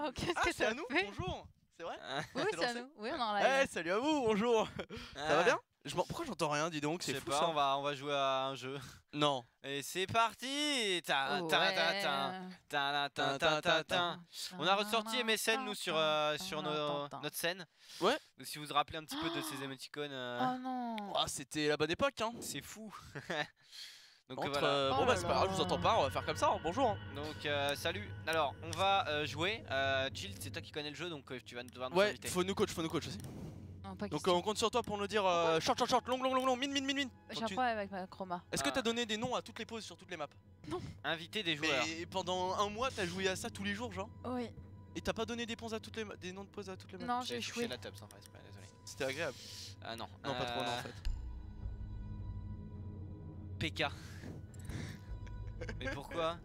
Oh, qu'est-ce que c'est ça à nous. fait? Bonjour. C'est vrai? Oui, c'est c'est à lancé. nous. Oui, on est en live. Eh, salut à vous, bonjour. Ça va bien? Pourquoi j'entends rien, dis donc, Je c'est sais fou pas, ça. on va jouer à un jeu. Non. Et c'est parti. Ouais. On a ressorti MSN nous sur notre scène. Ouais. Donc, si vous vous rappelez un petit peu de ces émoticônes, Oh non. Ah, c'était la bonne époque, hein. c'est fou. Donc Entre, voilà. bon Oh bah là c'est pas grave, je vous là. entends pas, on va faire comme ça, hein. Bonjour. Hein. Donc salut. Alors on va jouer. Jill, c'est toi qui connais le jeu, donc tu vas devoir nous Ouais, inviter. faut nous coach aussi. Non, pas Donc question. on compte sur toi pour nous dire short, long, min. J'ai Donc, un tu- problème avec ma chroma. Est-ce que t'as donné des noms à toutes les pauses sur toutes les maps? Inviter des joueurs. Mais pendant un mois t'as joué à ça tous les jours genre? Oui. Et t'as pas donné des noms de pauses à toutes les maps? Non, J'ai j'ai touché échoué. la table sans faire exprès, désolé. C'était agréable. Ah non. Non, pas trop non en fait. PK. Mais pourquoi?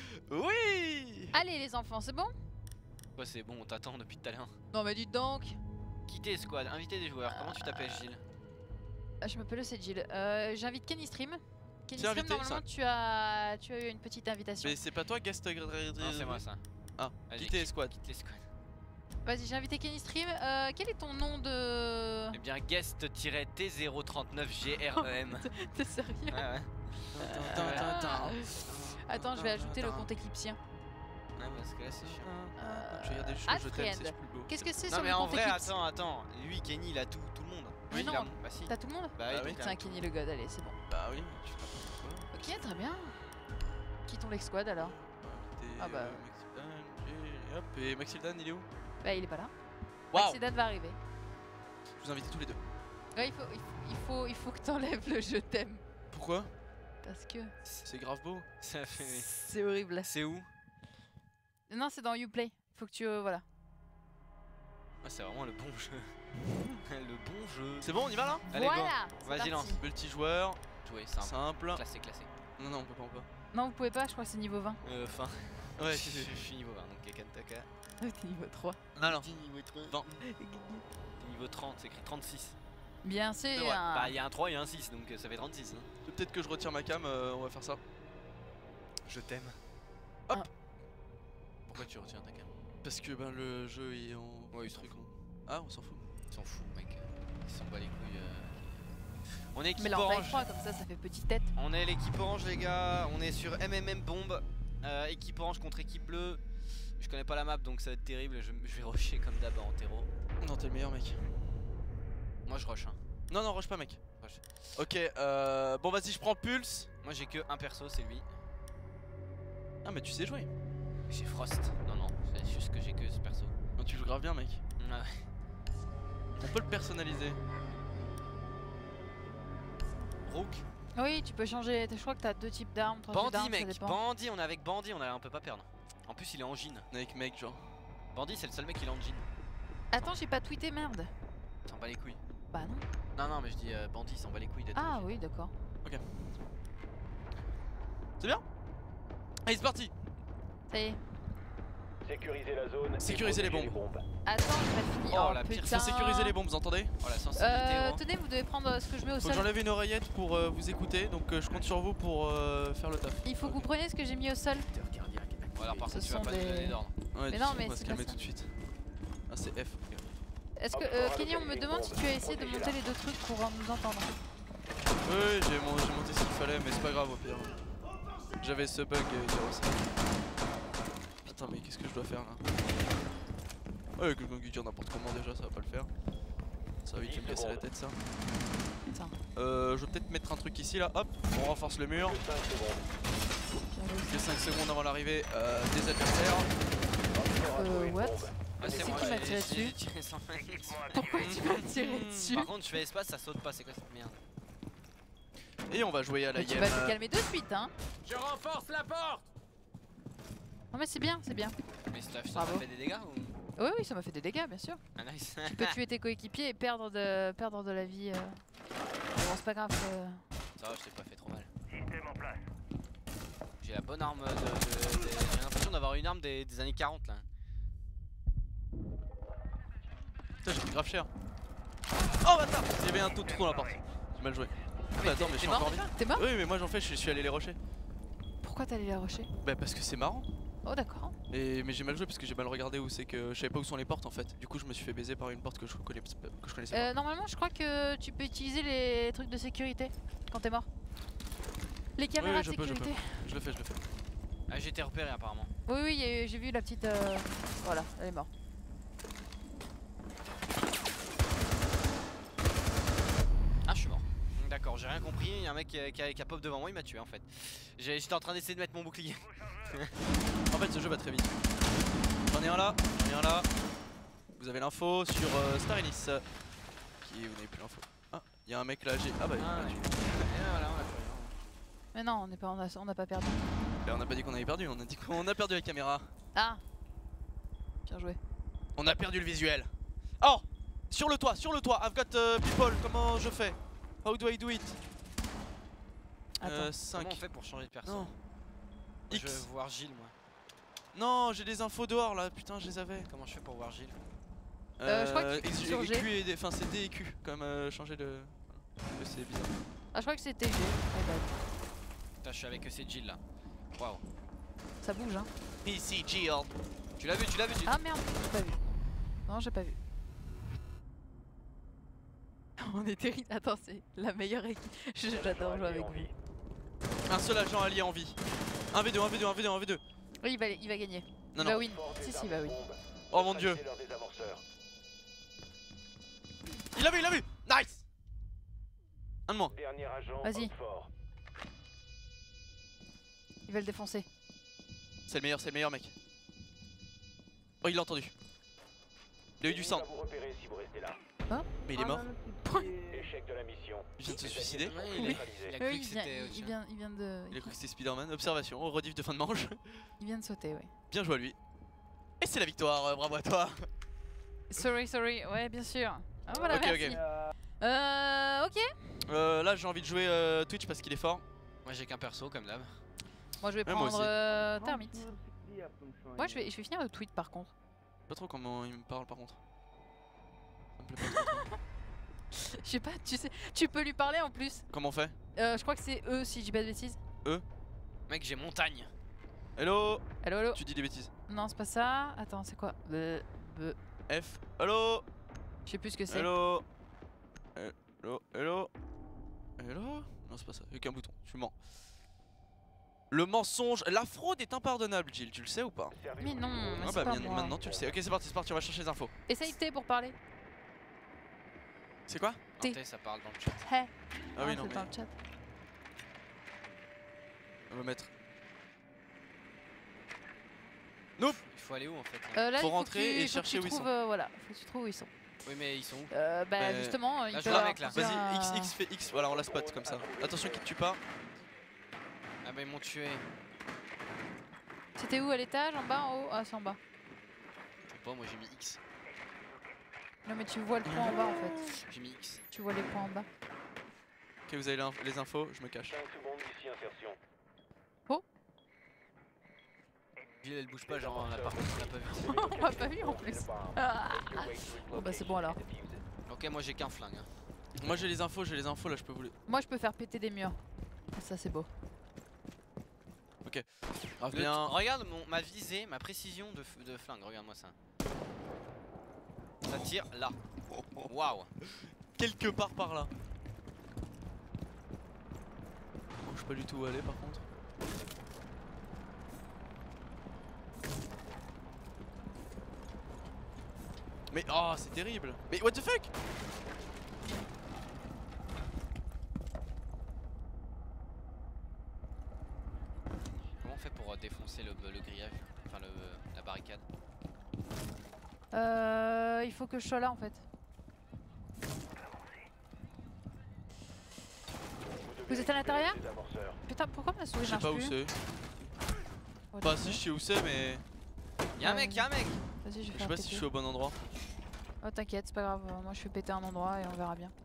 Oui. Allez les enfants, c'est bon? Quoi, c'est bon, on t'attend depuis tout à l'heure. Non mais dites donc. Quitter squad, inviter des joueurs. Comment tu t'appelles, Gilles? Je m'appelle aussi Jill. J'invite Kenny Stream. Kenny C'est Stream, invité, normalement tu as eu une petite invitation. Mais c'est pas toi guest Non, c'est moi ça. Ah, Vas-y, quitter les squads. Quitte les squads. Vas-y, j'ai invité Kenny Stream. Quel est ton nom de... Eh bien, guest-t039grem. T'es sérieux? Ouais. Attends, je vais ajouter le compte égyptien. Ouais, parce que là, c'est chiant. Je regarde des choses, je t'aime, Alfred. c'est plus beau. Qu'est-ce que c'est Non, sur mais le en compte vrai, égyptien? attends. Lui, Kenny, il a tout le monde. Mais il non. a- Bah si. T'as tout le monde? Bah Ah oui, oui. donc, Tiens, Kenny le god, allez, c'est bon. Bah oui, tu fais n'importe quoi. Ok, très bien. Quittons l'ex-squad alors. Ah bah. Et hop, et Maxildan il est où? Bah, il est pas là. Waouh! Maxidan va arriver. Je vous invite tous les deux. Ouais, il faut que t'enlèves le je t'aime. Pourquoi? Parce que C'est grave beau. Ça fait. c'est horrible. C'est où? Non, c'est dans Uplay. Faut que tu. Voilà. Ah, c'est vraiment le bon jeu. Le bon jeu. C'est bon, on y va là? Allez, Voilà. c'est Vas-y, parti. lance. Multijoueur, Jouer, simple. simple. Classé. Non, non, on peut pas. Non, vous pouvez pas, je crois que c'est niveau 20. Fin. Ouais, je suis niveau 20, donc Kekantaka. T'es niveau 3. Non, non. Niveau 3. Non. Niveau 30, c'est écrit 36. Bien sûr. C'est vrai. Bah, il y a un 3 et un 6, donc ça fait 36. Hein. Peut-être que je retire ma cam, on va faire ça. Je t'aime. Hop. Pourquoi tu retiens ta cam? Parce que ben le jeu est en. Ouais, il truc. Ah, on s'en fout. Ils s'en fout, mec. Ils s'en bat les couilles. On est équipe Mais là, en taille orange. 3, comme ça fait petite tête. On est l'équipe orange, les gars. On est sur MMM Bomb. Équipe orange contre équipe bleue. Je connais pas la map, donc ça va être terrible. Je vais rusher comme d'hab en terreau. Non, t'es le meilleur mec. Moi, je rush. Hein. Non, non, rush pas mec. Rush. Ok, bon vas-y, je prends Pulse. Moi, j'ai que un perso, c'est lui. Ah, mais tu sais jouer. J'ai Frost. Non, c'est juste que j'ai que ce perso. Non, tu joues grave bien mec. Ah ouais. On peut le personnaliser. Rook. Oui, tu peux changer. Je crois que t'as deux types d'armes, trois types Bandit, d'armes, ça mec. dépend. Bandit, on est avec Bandit, on peut pas perdre. En plus, il est en jean. On est avec mec, genre. Bandit, c'est le seul mec qui est en jean. Attends, j'ai pas tweeté, merde. Il s'en bat les couilles. Bah non. Non, mais je dis Bandit, il s'en bat les couilles d'être. Ah en jean. oui, d'accord. Ok. C'est bien? Allez, c'est parti. Ça y est. Sécuriser la zone. Sécuriser et les protéger bombes. Attends, j'ai pas fini. Oh, la pire, putain. Faut sécuriser les bombes, vous entendez? Oh, la sensibilité, gros. Tenez, vous devez prendre ce que je mets au Faut que sol. j'enlève une oreillette pour vous écouter, donc je compte sur vous pour faire le taf. Il faut que vous preniez ce que j'ai mis au sol. Bon, alors par Ce contre, tu vas sont pas nous des- donner d'ordre. Ouais, Mais non, mais on va se c'est calmer pas ça. tout de suite. Ah, c'est F. Ok. Est-ce que Kenny, on me demande si tu as essayé de monter les deux trucs pour nous entendre. Oui, j'ai monté ce qu'il fallait, mais c'est pas grave au pire. J'avais ce bug 05. Attends, mais qu'est-ce que je dois faire là? Ouais, quelqu'un qui tire n'importe comment déjà, ça va pas le faire. Ça va vite me casser la tête ça. Attends. Je vais peut-être mettre un truc ici là, hop, on renforce le mur. 5 secondes. J'ai 5 secondes avant l'arrivée des adversaires. What? Ouais, C'est moi, qui m'a j'ai- tiré j'ai dessus? tiré sans main. Pourquoi tu m'as tiré dessus? Par contre, je fais espace, ça saute pas, c'est quoi cette merde? Et on va jouer à la Mais tu game. vas te calmer de suite, hein. Je renforce la porte. Non mais c'est bien, c'est bien. Mais ça Bravo. fait des dégâts ou? Oui, oui, ça m'a fait des dégâts, bien sûr. Ah, nice. Tu peux tuer tes coéquipiers et perdre de la vie. Bon, c'est pas grave. Ça va, je t'ai pas fait trop mal. Système en place. J'ai la bonne arme j'ai l'impression d'avoir une arme des années 40 là. Putain, j'ai pris grave cher. Oh bâtard! Il y avait un taux de trou dans la porte. J'ai mal joué. Bah attends, mais je suis mort encore en vie. T'es mort? Oui, mais moi j'en fais, je suis allé les rusher. Pourquoi t'allais les rusher? Bah parce que c'est marrant. Oh d'accord. Mais j'ai mal joué parce que j'ai mal regardé où c'est que je savais pas où sont les portes en fait. Du coup je me suis fait baiser par une porte que je connaissais pas. Normalement je crois que tu peux utiliser les trucs de sécurité quand t'es mort. Les caméras de je peux. sécurité. Je le fais. Ah, j'ai été repéré apparemment. Oui oui j'ai vu la petite... Voilà, elle est morte. Ah, je suis mort. D'accord, j'ai rien compris. Il y a un mec qui a pop devant moi, il m'a tué en fait. J'étais en train d'essayer de mettre mon bouclier. En fait ce jeu va très vite. J'en ai un là. Vous avez l'info sur Star Ellis. Vous n'avez plus l'info. Ah, il y a un mec là, Ah bah Ah, il m'a tué. et voilà, on a fait rien. Mais non, on n'a pas perdu. On n'a pas dit qu'on avait perdu, on a dit qu'on a perdu la caméra. Ah. Bien joué. On a perdu le visuel. Oh, sur le toit, I've got people, comment je fais? How do I do it? Attends. 5. Comment on fait pour changer de personne? Non. Je X. veux voir Gilles moi. Non, j'ai des infos dehors là, putain, je les avais. Comment je fais pour voir Gilles? Je crois que tu sur G. Q et enfin c'est D et Q, quand même changer de. Voilà. C'est bizarre. Ah je crois que c'était G. Oh, bah, Putain, je suis avec ces Gilles là. Waouh. ça bouge hein. Ici Jill. Tu l'as vu Gilles? Ah merde, j'ai pas vu. Non j'ai pas vu. On est terrible. Attends, c'est la meilleure équipe. J'adore jouer avec vous. Un seul agent allié en vie. 1v2. Oui, il va gagner. Non, il va non. win. Si, il va win. Oh mon dieu. Il l'a vu. Nice. Un de moins. Vas-y. Il va le défoncer. C'est le meilleur mec. Oh il l'a entendu. Il a eu du sang. Mais il est mort. Il vient de se suicider. Ouais, il a cru Oui, que il vient, c'était. il vient de... Il a cru que c'était Spider-Man. Observation, rediff de fin de manche. Il vient de sauter, ouais. Bien joué à lui. Et c'est la victoire, bravo à toi. Sorry, ouais, bien sûr. Ah voilà, Ok, merci. Ok. Là j'ai envie de jouer Twitch parce qu'il est fort. Moi j'ai qu'un perso comme d'hab. Moi je vais Ouais, moi prendre Termite. Moi je vais finir le tweet par contre. Pas trop comment il me parle par contre. Ça me plaît pas trop. Je sais pas, tu sais, tu peux lui parler en plus. Comment on fait? Je crois que c'est eux si je dis pas de bêtises. Mec, j'ai montagne. Hello. Allo. Tu dis des bêtises. Non, c'est pas ça. Attends, c'est quoi? F. Hello. Je sais plus ce que c'est. Hello. Hello. Non c'est pas ça, y'a qu'un bouton, tu mens. Le mensonge, la fraude est impardonnable Jill, tu le sais ou pas? Mais non, Ah c'est bah pas bien, moi. maintenant tu le sais. Ok c'est parti, on va chercher les infos. Essaye T pour parler. C'est quoi? T. Ante, ça parle dans le chat. Hey. Ah oui non c'est mais dans le chat. on va mettre. Nope. Il faut aller où en fait? Là, Faut il rentrer que tu- et faut que chercher tu où ils trouves, voilà, faut que tu trouves où ils sont. Oui, mais ils sont où? Bah justement, il je peut vois un avoir mec, là. plusieurs, Vas-y, X fait X, voilà on la spot comme ça. Attention qu'il te tue pas. Ah bah ils m'ont tué. C'était où, à l'étage, en bas, en haut? Ah, c'est en bas. Je sais pas, moi j'ai mis X. Non mais tu vois le point en bas en fait. J'ai mis X. Tu vois les points en bas. Ok vous avez les infos, je me cache. Gilles elle bouge pas, genre on l'a pas vu. On l'a pas vu en plus. Ah. Bon bah c'est bon alors. Ok, moi j'ai qu'un flingue. Hein. Moi j'ai les infos là, je peux vous les. Moi je peux faire péter des murs. Ça c'est beau. Ah bien. Regarde ma visée, ma précision de flingue, regarde-moi ça. Ça tire là. Waouh. Quelque part par là. Oh, je sais pas du tout où aller par contre. Mais oh c'est terrible. Mais what the fuck? Comment on fait pour défoncer le grillage? Enfin la barricade. Il faut que je sois là en fait. Vous êtes à l'intérieur? Putain, pourquoi ma souris Je sais marche pas où plus? c'est. Oh, Bah désolé. si je sais où c'est mais. Y'a un mec, y'a un mec! Vas-y, je vais Je sais faire pas péter. si je suis au bon endroit. Oh t'inquiète, c'est pas grave. Moi je fais péter un endroit et on verra bien.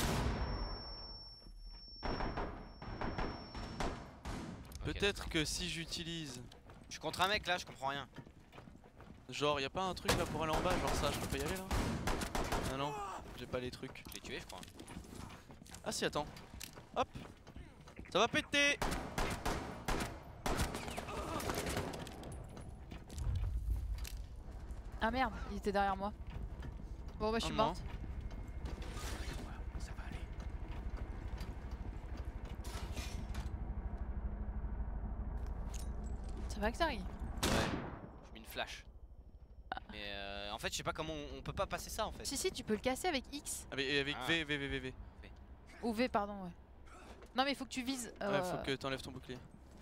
Ok, Peut-être que si j'utilise. je suis contre un mec là, je comprends rien. Genre y'a pas un truc là pour aller en bas, genre ça je peux pas y aller là? Ah non, j'ai pas les trucs. Je l'ai tué, je crois. Ah si attends. Hop. Ça va péter. Ah merde, il était derrière moi. Bon bah je suis Oh non. morte. Ça va aller. Ça va que ça arrive. Ouais, j'ai mis une flash. Mais en fait, je sais pas comment on peut pas passer ça en fait. Si tu peux le casser avec X. Avec Ah. V. Ou V pardon ouais. Non mais il faut que tu vises. Ouais, faut que t'enlèves ton bouclier.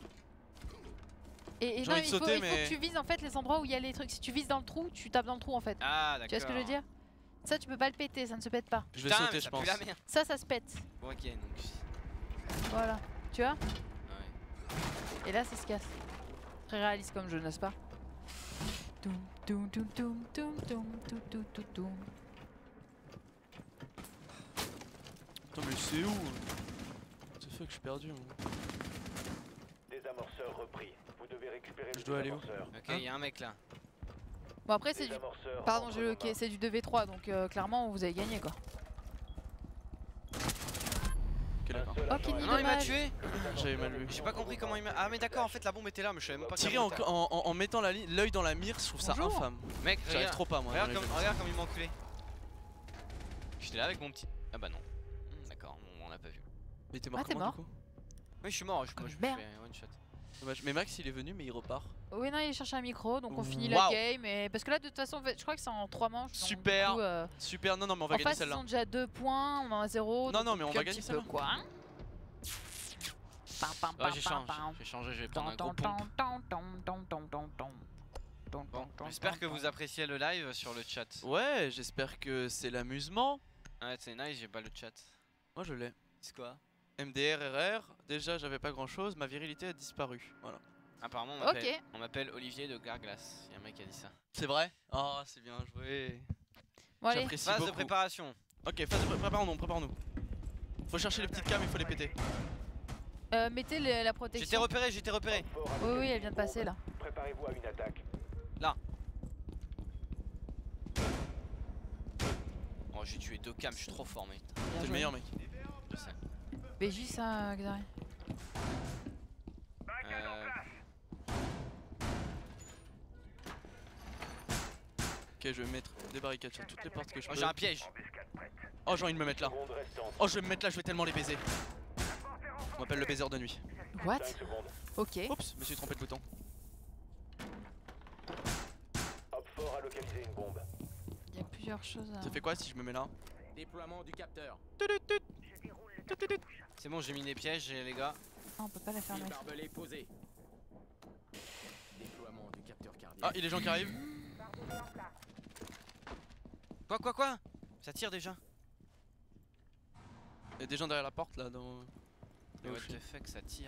Et J'ai non, envie de il faut sauter, mais- que tu vises en fait les endroits où il y a les trucs. Si tu vises dans le trou, tu tapes dans le trou en fait. Ah d'accord. Tu vois ce que je veux dire? Ça tu peux pas le péter, ça ne se pète pas. Je vais Putain, sauter, mais je ça pense. pue la merde. Ça se pète. Bon ok, donc... Voilà. Tu vois? Ouais. Et là ça se casse. Très réaliste comme jeu, n'est-ce pas? Toum, toum, toum, toum, toum, toum, toum, toum, toum, toum. Attends, mais c'est où? What the fuck, je suis perdu. Moi. Désamorceur repris. Vous devez récupérer le Je dois aller où? désamorceur. Ok, Hein il y a un mec là. Bon après c'est du... Désamorceur Pardon, entre j'ai le vos mains. c'est du 2v3 donc clairement vous avez gagné quoi. Ok, d'accord. Un seul Oh, agent Kenny, est- Non, il m'a dommage. tué. J'avais mal vu. J'ai pas compris comment il m'a... Ah mais d'accord, en fait la bombe était là, mais je savais même pas Tirer qu'il y avait en mettant l'œil dans la mire, je trouve ça Bonjour. infâme. Mec, J'arrive regarde, trop pas moi. regarde dans les comme, jeux. regarde comme il m'a enculé. J'étais là avec mon petit... Ah bah non. D'accord, on l'a pas vu. Mais t'es mort Ah, t'es comment mort du coup? Oui, je suis mort, Comme je me merde. fais one shot. Dommage. Mais Max il est venu mais il repart. Oui non il cherche un micro donc on finit la Waouh. game et... Parce que là de toute façon en fait, je crois que c'est en 3 manches. donc, Super. du coup, Super, non mais on va en gagner face ils celle-là. ont déjà 2 points, on en a 0. Non, non, mais on va gagner celle-là. celle-là. Quoi. Pam, pam, Oh, pam, j'ai pam, changé, pam. j'ai changé, je vais prendre un Ton, gros ton, pompe. ton, ton, ton, ton, ton, ton. Ton, Bon, ton, ton, j'espère que ton, vous appréciez le live sur le chat. Ouais, j'espère que c'est l'amusement. Ouais, c'est nice, j'ai pas le chat. Moi je l'ai. C'est quoi? MDR, RR, déjà j'avais pas grand chose, ma virilité a disparu. Voilà. Apparemment, Ok. on m'appelle Olivier de Garglass. Y'a un mec qui a dit ça. C'est vrai? Oh, c'est bien joué. Bon allez, J'apprécie Phase beaucoup. de préparation. Ok, phase de préparons-nous, préparons-nous. Faut chercher les petites cams, il faut les péter. mettez la J'étais protection. repéré, j'étais repéré. Fort à Oui localiser elle vient de une passer bombe. là. Préparez-vous à une attaque. Oh, j'ai tué 2 cams, je suis trop fort, mec. Bien T'es le joué. meilleur mec. Je sais. BJ ça Xari. Ok, je vais mettre des barricades sur toutes les portes que je Oh, peux. j'ai un piège. Oh, j'ai envie de me mettre là. Seconde restante. Oh, je vais me mettre là, je vais tellement les baiser. On m'appelle le baiser de nuit. What? 5 secondes. Ok. Oups, je me suis trompé de bouton. Hop fort à localiser une bombe. Il y a plusieurs choses à... Ça fait quoi si je me mets là? Déploiement du capteur. C'est bon, j'ai mis des pièges, les gars. Ah, on peut pas la fermer. Barbelé posé. Déploiement du capteur cardiaque. Ah, il y a des gens qui arrivent. Quoi? Ça tire déjà. Il y a des gens derrière la porte là dans. Mais Oh, what shit. the fuck, ça tire.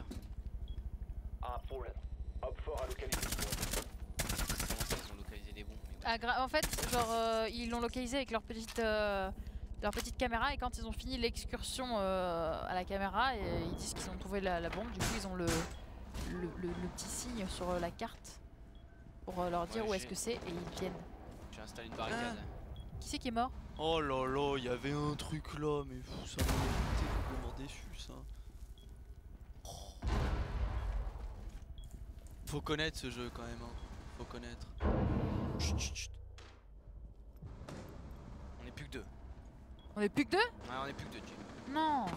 Hop fort à localiser une bombe. Comment ça, ils ont localisé des bombes? Mais Ah, en fait, genre, ils l'ont localisé avec leur petite caméra et quand ils ont fini l'excursion à la caméra, et ils disent qu'ils ont trouvé la bombe. Du coup, ils ont le petit signe sur la carte pour leur dire Ouais, où est-ce j'ai- que c'est et ils viennent. J'ai installé une barricade. Qui c'est qui est mort? Oh là là, il y avait un truc là, mais pff, ça m'a été complètement déçu ça. Oh. Faut connaître ce jeu quand même, hein. Faut connaître. Chut, chut, chut. On est plus que 2. On est plus que 2? Ouais, on est plus que 2, Jim. Non.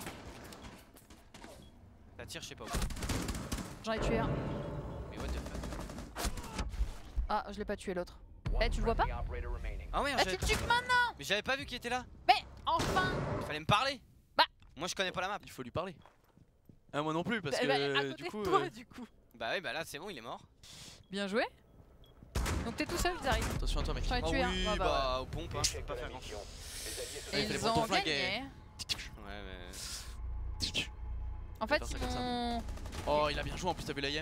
Ça tire, je sais pas où. J'en ai tué un. Mais what the fuck. Ah, je l'ai pas tué l'autre. Eh, tu le vois pas? Ah ouais, Ah, tu le tues que maintenant? mais j'avais pas vu qu'il était là. Mais enfin! Il fallait me parler. Bah. Moi, je connais pas la map. Il faut lui parler. Ah, moi non plus, parce Bah, à que côté du coup. de toi, du coup. Bah oui, bah là, c'est bon, il est mort. Bien joué. Donc t'es tout seul, ils arrivent. Attention à toi, mec. J'en ai Ah tué un. oui, Ah, bah aux pompes, hein, je peux Échec pas de la faire grand mission. chose. Les alliés se Ah, il fallait Ils prendre ton ont flingue gagné. Ouais, mais. En fait, faire ça ils comme ça. m'ont... Oh, il a bien joué en plus, t'as vu la yem?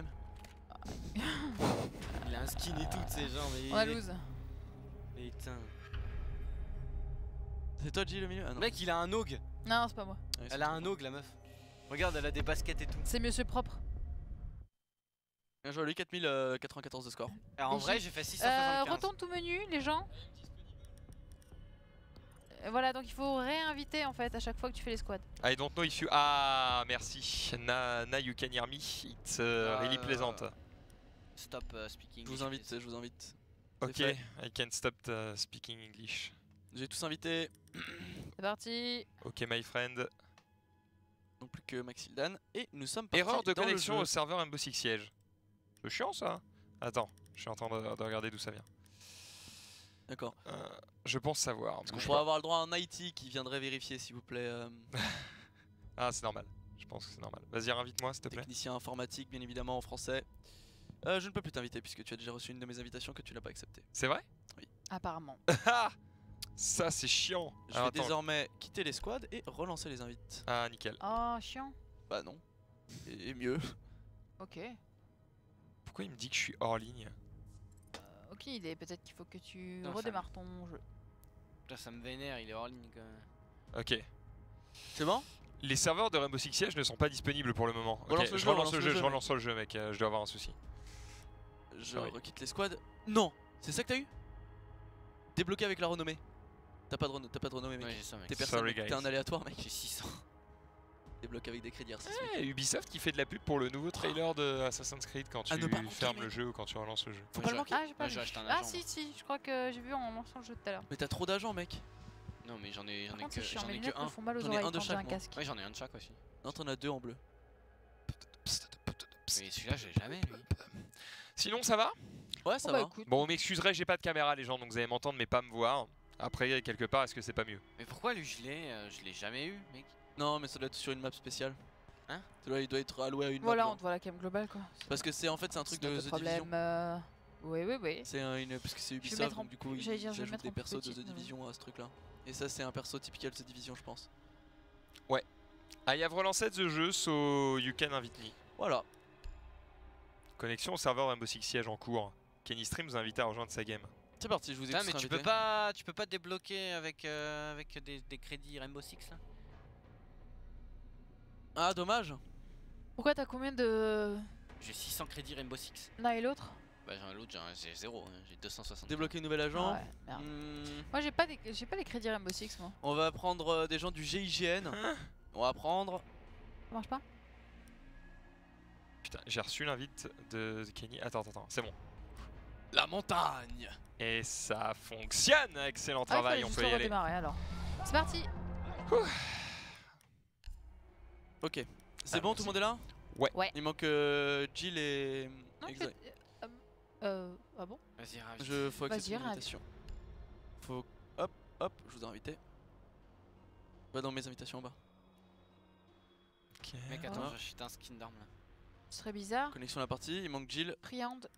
Il a un skin et tout, ces gens. Mais On a lose. Putain. C'est toi, G, le milieu? Ah non. Mec, il a un og. Non, c'est pas moi. Ouais, Elle a un og, la meuf. Regarde, elle a des baskets et tout. C'est Monsieur Propre. Bien joué, lui, 4094 de score. Alors en Et vrai, j'ai- j'ai fait 675. Retourne tout menu, les gens. Voilà, donc il faut réinviter en fait à chaque fois que tu fais les squads. I don't know if you... Ah, merci. Now you can hear me. It's really pleasant. Stop speaking. Je vous invite, je vous invite. Ok, fait. I can't stop speaking English. J'ai tous invité. C'est parti. Ok, my friend. Non plus que Maxildan. Et nous sommes partis Erreur de dans le connexion jeu. au serveur Rainbow Six Siege. C'est chiant ça. Attends, je suis en train de regarder d'où ça vient. D'accord. Je pense savoir. Est-ce qu'on Bouge pourrait pas. avoir le droit à un IT qui viendrait vérifier s'il vous plaît Ah, c'est normal. Je pense que c'est normal. Vas-y, invite-moi s'il te plaît. Technicien informatique bien évidemment en français. Je ne peux plus t'inviter puisque tu as déjà reçu une de mes invitations que tu n'as pas acceptée. C'est vrai? Apparemment. Ah, ça c'est chiant. Je Alors, vais attends. désormais quitter les squads et relancer les invites. Ah, nickel. Oh, chiant. Bah non. Et mieux. Ok. Pourquoi il me dit que je suis hors ligne? Aucune idée. Peut-être qu'il faut que tu Non, ça redémarres ton jeu. Putain, ça me vénère, il est hors ligne quand même. Ok. C'est bon? Les serveurs de Rainbow Six Siege ne sont pas disponibles pour le moment. Ok, Relance le je jeu, relance le jeu, je mec. relance le jeu mec, je dois avoir un souci. Je Oui. requitte les squads. Non! C'est ça que t'as eu? Débloqué avec la renommée. T'as pas de renommée mec. Ouais, j'ai ça, mec. T'es personne, Sorry, mec. T'es guys. un aléatoire mec. J'ai 600. Débloqué avec des crédits R6. Eh, Ubisoft qui fait de la pub pour le nouveau trailer de Assassin's Creed quand tu À ne pas manquer, fermes le mec. jeu ou quand tu relances le jeu. Faut Moi, pas je- le manquer. Ah, j'ai pas Moi, vu. j'ai acheté un Ah, agent. si, je crois que j'ai vu en lançant le jeu tout à l'heure. Mais t'as trop d'agents mec. Non, mais j'en ai Par contre, que c'est chiant, j'en mes ai que lunettes me un. font mal aux J'en ai oreilles un de quand j'ai chaque, un moi. casque. Ouais, j'en ai un de chaque aussi. Non t'en as deux en bleu. Mais celui-là, je l'ai jamais lui. Sinon ça va? Ouais ça Oh, bah, va. écoute. Bon, vous m'excuserez, j'ai pas de caméra les gens, donc vous allez m'entendre mais pas me voir. Après, quelque part, est-ce que c'est pas mieux? Mais pourquoi lui je l'ai jamais eu, mec? Non mais ça doit être sur une map spéciale. Hein? Il doit être alloué à une Voilà, map. on genre. te voit la cam globale quoi. Parce que c'est en fait c'est un truc de Pas The Division. problème. Oui. C'est une parce que c'est vais Ubisoft mettre en- donc du coup j'allais dire, ils je vais ajoutent mettre des en plus persos de petit, The mais- Division à ce truc là. Et ça c'est un perso typical de The Division je pense. I have relanced the jeu, so you can invite me. Voilà. Connexion au serveur Rainbow Six Siege en cours. Kenny Stream vous invite à rejoindre sa game. C'est parti je vous ai Putain, tous mais tu invités. peux pas débloquer avec des crédits Rainbow Six là? Ah dommage. Pourquoi t'as combien de J'ai 600 crédits Rainbow Six. l'un et l'autre? Bah j'en ai l'autre, j'ai 0, hein, j'ai 260. Débloquer un nouvel agent. Ouais, merde. Hmm, Moi j'ai pas les crédits Rainbow Six moi. on va prendre des gens du GIGN. On va prendre. Ça marche pas? Putain, j'ai reçu l'invite de Kenny. Attends, c'est bon. La montagne. Et ça fonctionne. Excellent Ah, il travail, fallait on juste peut y aller. redémarrer alors. C'est parti. Ok. C'est Ah, bon merci. tout le monde est là? Ouais. Il manque Jill et. Non, Exact. ah bon? Vas-y, rajoute. Faut accepter Vas-y, l'invitation. Faut. Hop, je vous ai invité. Va dans mes invitations en bas. Ok. Mec, attends, Ah. j'ai acheté un skin d'arme là. Ce serait bizarre. Connexion à la partie, il manque Jill. Triand.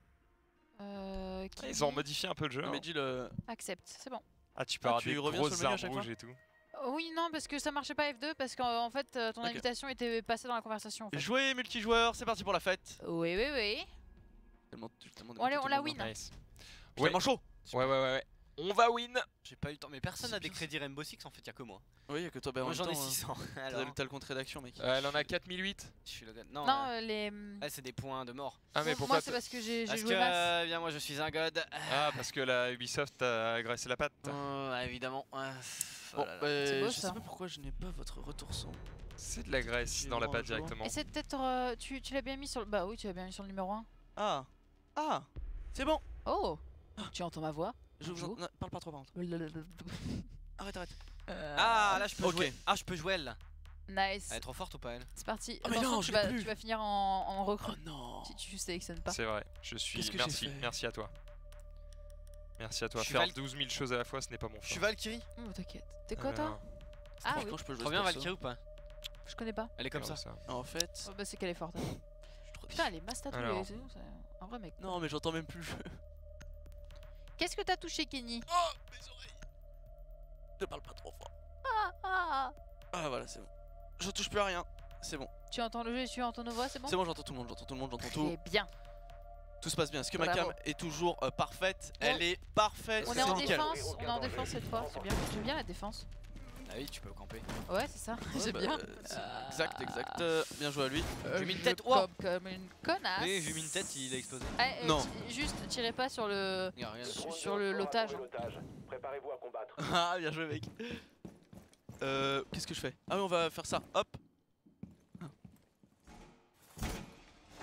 Qui Ils ont modifié un peu le jeu. Non, hein. mais Jill. accepte, c'est bon. Ah, tu peux Ah, avoir tu des reviens sur le grosses menu à armes chaque rouges fois et tout. Oui, non, parce que ça marchait pas F2 parce qu'en fait ton Ok. invitation était passée dans la conversation. En fait. Jouer multijoueur, c'est parti pour la fête. Oui. Tellement Bon, allez, on la win. Nice. Ouais. Ouais. Tellement chaud. Ouais. On va win. J'ai pas eu le temps, mais personne C'est n'a des bien, crédits Rainbow Six en fait, y'a que moi. Oui, y'a que toi, bah, en Moi même j'en ai temps, 600. Alors, T'as le compte rédaction, mec. Elle en a 4008. je suis le gars. Non, Non, les. c'est des points de mort. Ah, mais Moi, pourquoi c'est parce que j'ai Parce joué que, masse. bien, moi je suis un god. Ah, parce que la Ubisoft a agressé la patte. Évidemment. Bon, là là. C'est beau, je ça. sais pas pourquoi je n'ai pas votre retour son. C'est de la graisse J'ai dans la droit patte un jour. directement. Et c'est peut-être. Tu l'as bien mis sur le. Bah oui, tu l'as bien mis sur le numéro 1. Ah, c'est bon. Oh! Tu entends ma voix? Je vous Bonjour. non, parle pas trop par contre. Arrête. Ah, là je peux Ok. jouer. Ah, je peux jouer elle là. Nice. Elle est trop forte ou pas elle? C'est parti. Oh, mais Attention, non, tu je l'ai vas, plus. tu vas finir en recrue Oh non. si tu sélectionnes pas. C'est vrai, je suis. Qu'est-ce que j'ai Merci, fait merci à toi. Merci à toi. Je suis Faire Val- 12 000 choses à la fois, ce n'est pas mon Je suis fort. Valkyrie. Oh, t'inquiète. T'es quoi toi? Ah oui, Quand je peux jouer Trop bien ce perso. Valkyrie ou pas? je connais pas. Elle est comme ça. En fait, Oh, bah c'est qu'elle est forte. je suis trop Putain, elle est masse tatouée. Alors. C'est un vrai mec. Non, mais j'entends même plus. Qu'est-ce que t'as touché, Kenny? Oh, mes oreilles. Ne parle pas trop fort. Ah. Ah voilà, c'est bon. Je touche plus à rien. C'est bon. Tu entends le jeu et tu entends nos voix, c'est bon? C'est bon, j'entends tout le monde, j'entends tout. Très bien. Tout se passe bien. Est-ce que ma Bravo. cam est toujours parfaite? Elle est parfaite. On est c'est en nickel. défense, cette fois. C'est bien. J'aime bien la défense. Ah oui, tu peux camper. Ouais, c'est ça. Ouais, J'aime bah, bien. Exact. Bien joué à lui. J'ai mis une Je tête, ouah. cope comme une connasse. Oui, j'ai mis une tête, il a explosé. Eh, Non. Juste, tirez pas sur le Regarde, regarde. sur le l'otage. Préparez-vous à combattre. Ah, bien joué, mec. Qu'est-ce que je fais? Ah oui, on va faire ça. Hop.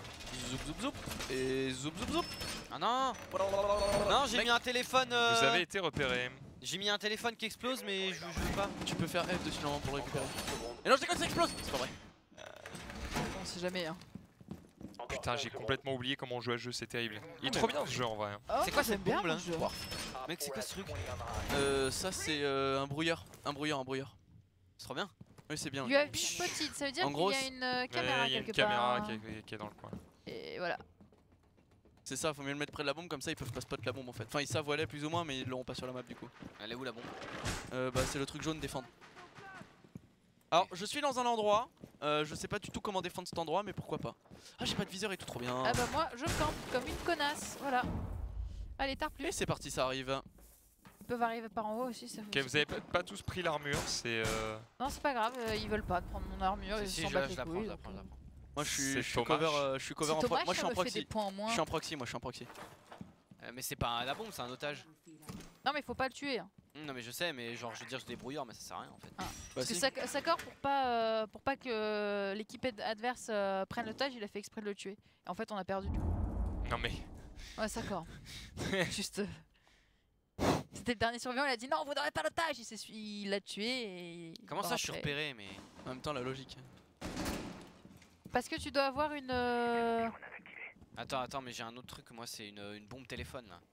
zoup zoup zoup. Et zoup zoup zoup. Ah non. Non, j'ai mis un téléphone. Vous avez été repéré. J'ai mis un téléphone qui explose, mais je veux pas. Tu peux faire F dessus normalement pour le récupérer. Et non, je déconne, ça explose. C'est pas vrai. On sait jamais. Hein. Putain, j'ai complètement oublié comment on joue à ce jeu, c'est terrible. Il est trop bien ce jeu en vrai. Oh, C'est quoi j'aime cette bien bombe, là le jeu. Mec, c'est quoi ce truc? Ça c'est un brouilleur. Un brouilleur. C'est trop bien. Oui, c'est bien. UAV petite, ça veut dire En gros, qu'il y a une caméra Il y a une quelque caméra part. qui est dans le coin. Et voilà. C'est ça, faut mieux le mettre près de la bombe, comme ça ils peuvent pas spot la bombe en fait. Enfin, ils savent où elle est plus ou moins, mais ils l'auront pas sur la map du coup. Elle est où la bombe? Bah, c'est le truc jaune, défendre. Alors, je suis dans un endroit, je sais pas du tout comment défendre cet endroit, mais pourquoi pas. Ah, j'ai pas de viseur et tout, trop bien. Ah bah moi je campe comme une connasse, voilà. Allez, tard plus. Et c'est parti, ça arrive. Ils peuvent arriver par en haut aussi. Ça Ok, vous avez pas tous pris l'armure, c'est. Non, c'est pas grave, ils veulent pas de prendre mon armure, ils Si, s'en je battent les la prends, couilles. je la donc, prends, je la prends. Moi, je C'est suis cover, je suis cover en C'est proxy. dommage, Moi, je suis ça en me fait des proxy. points en moins. Je suis en proxy, moi, je suis en proxy. Mais c'est pas la bombe, c'est un otage. Non mais faut pas le tuer. Hein. Non, mais je sais, mais genre, je veux dire, je débrouilleur, mais ça sert à rien en fait. Bah, Parce que si. Sakor, pour pas que l'équipe adverse prenne l'otage, il a fait exprès de le tuer. Et en fait, on a perdu du coup. Non mais. Ouais, Sakor. Juste. C'était le dernier survivant, il a dit non, vous n'aurez pas l'otage. Il l'a tué et. Comment ça, je suis repéré, mais. En même temps, la logique. Parce que tu dois avoir une. Attends, mais j'ai un autre truc, moi, c'est une bombe téléphone là.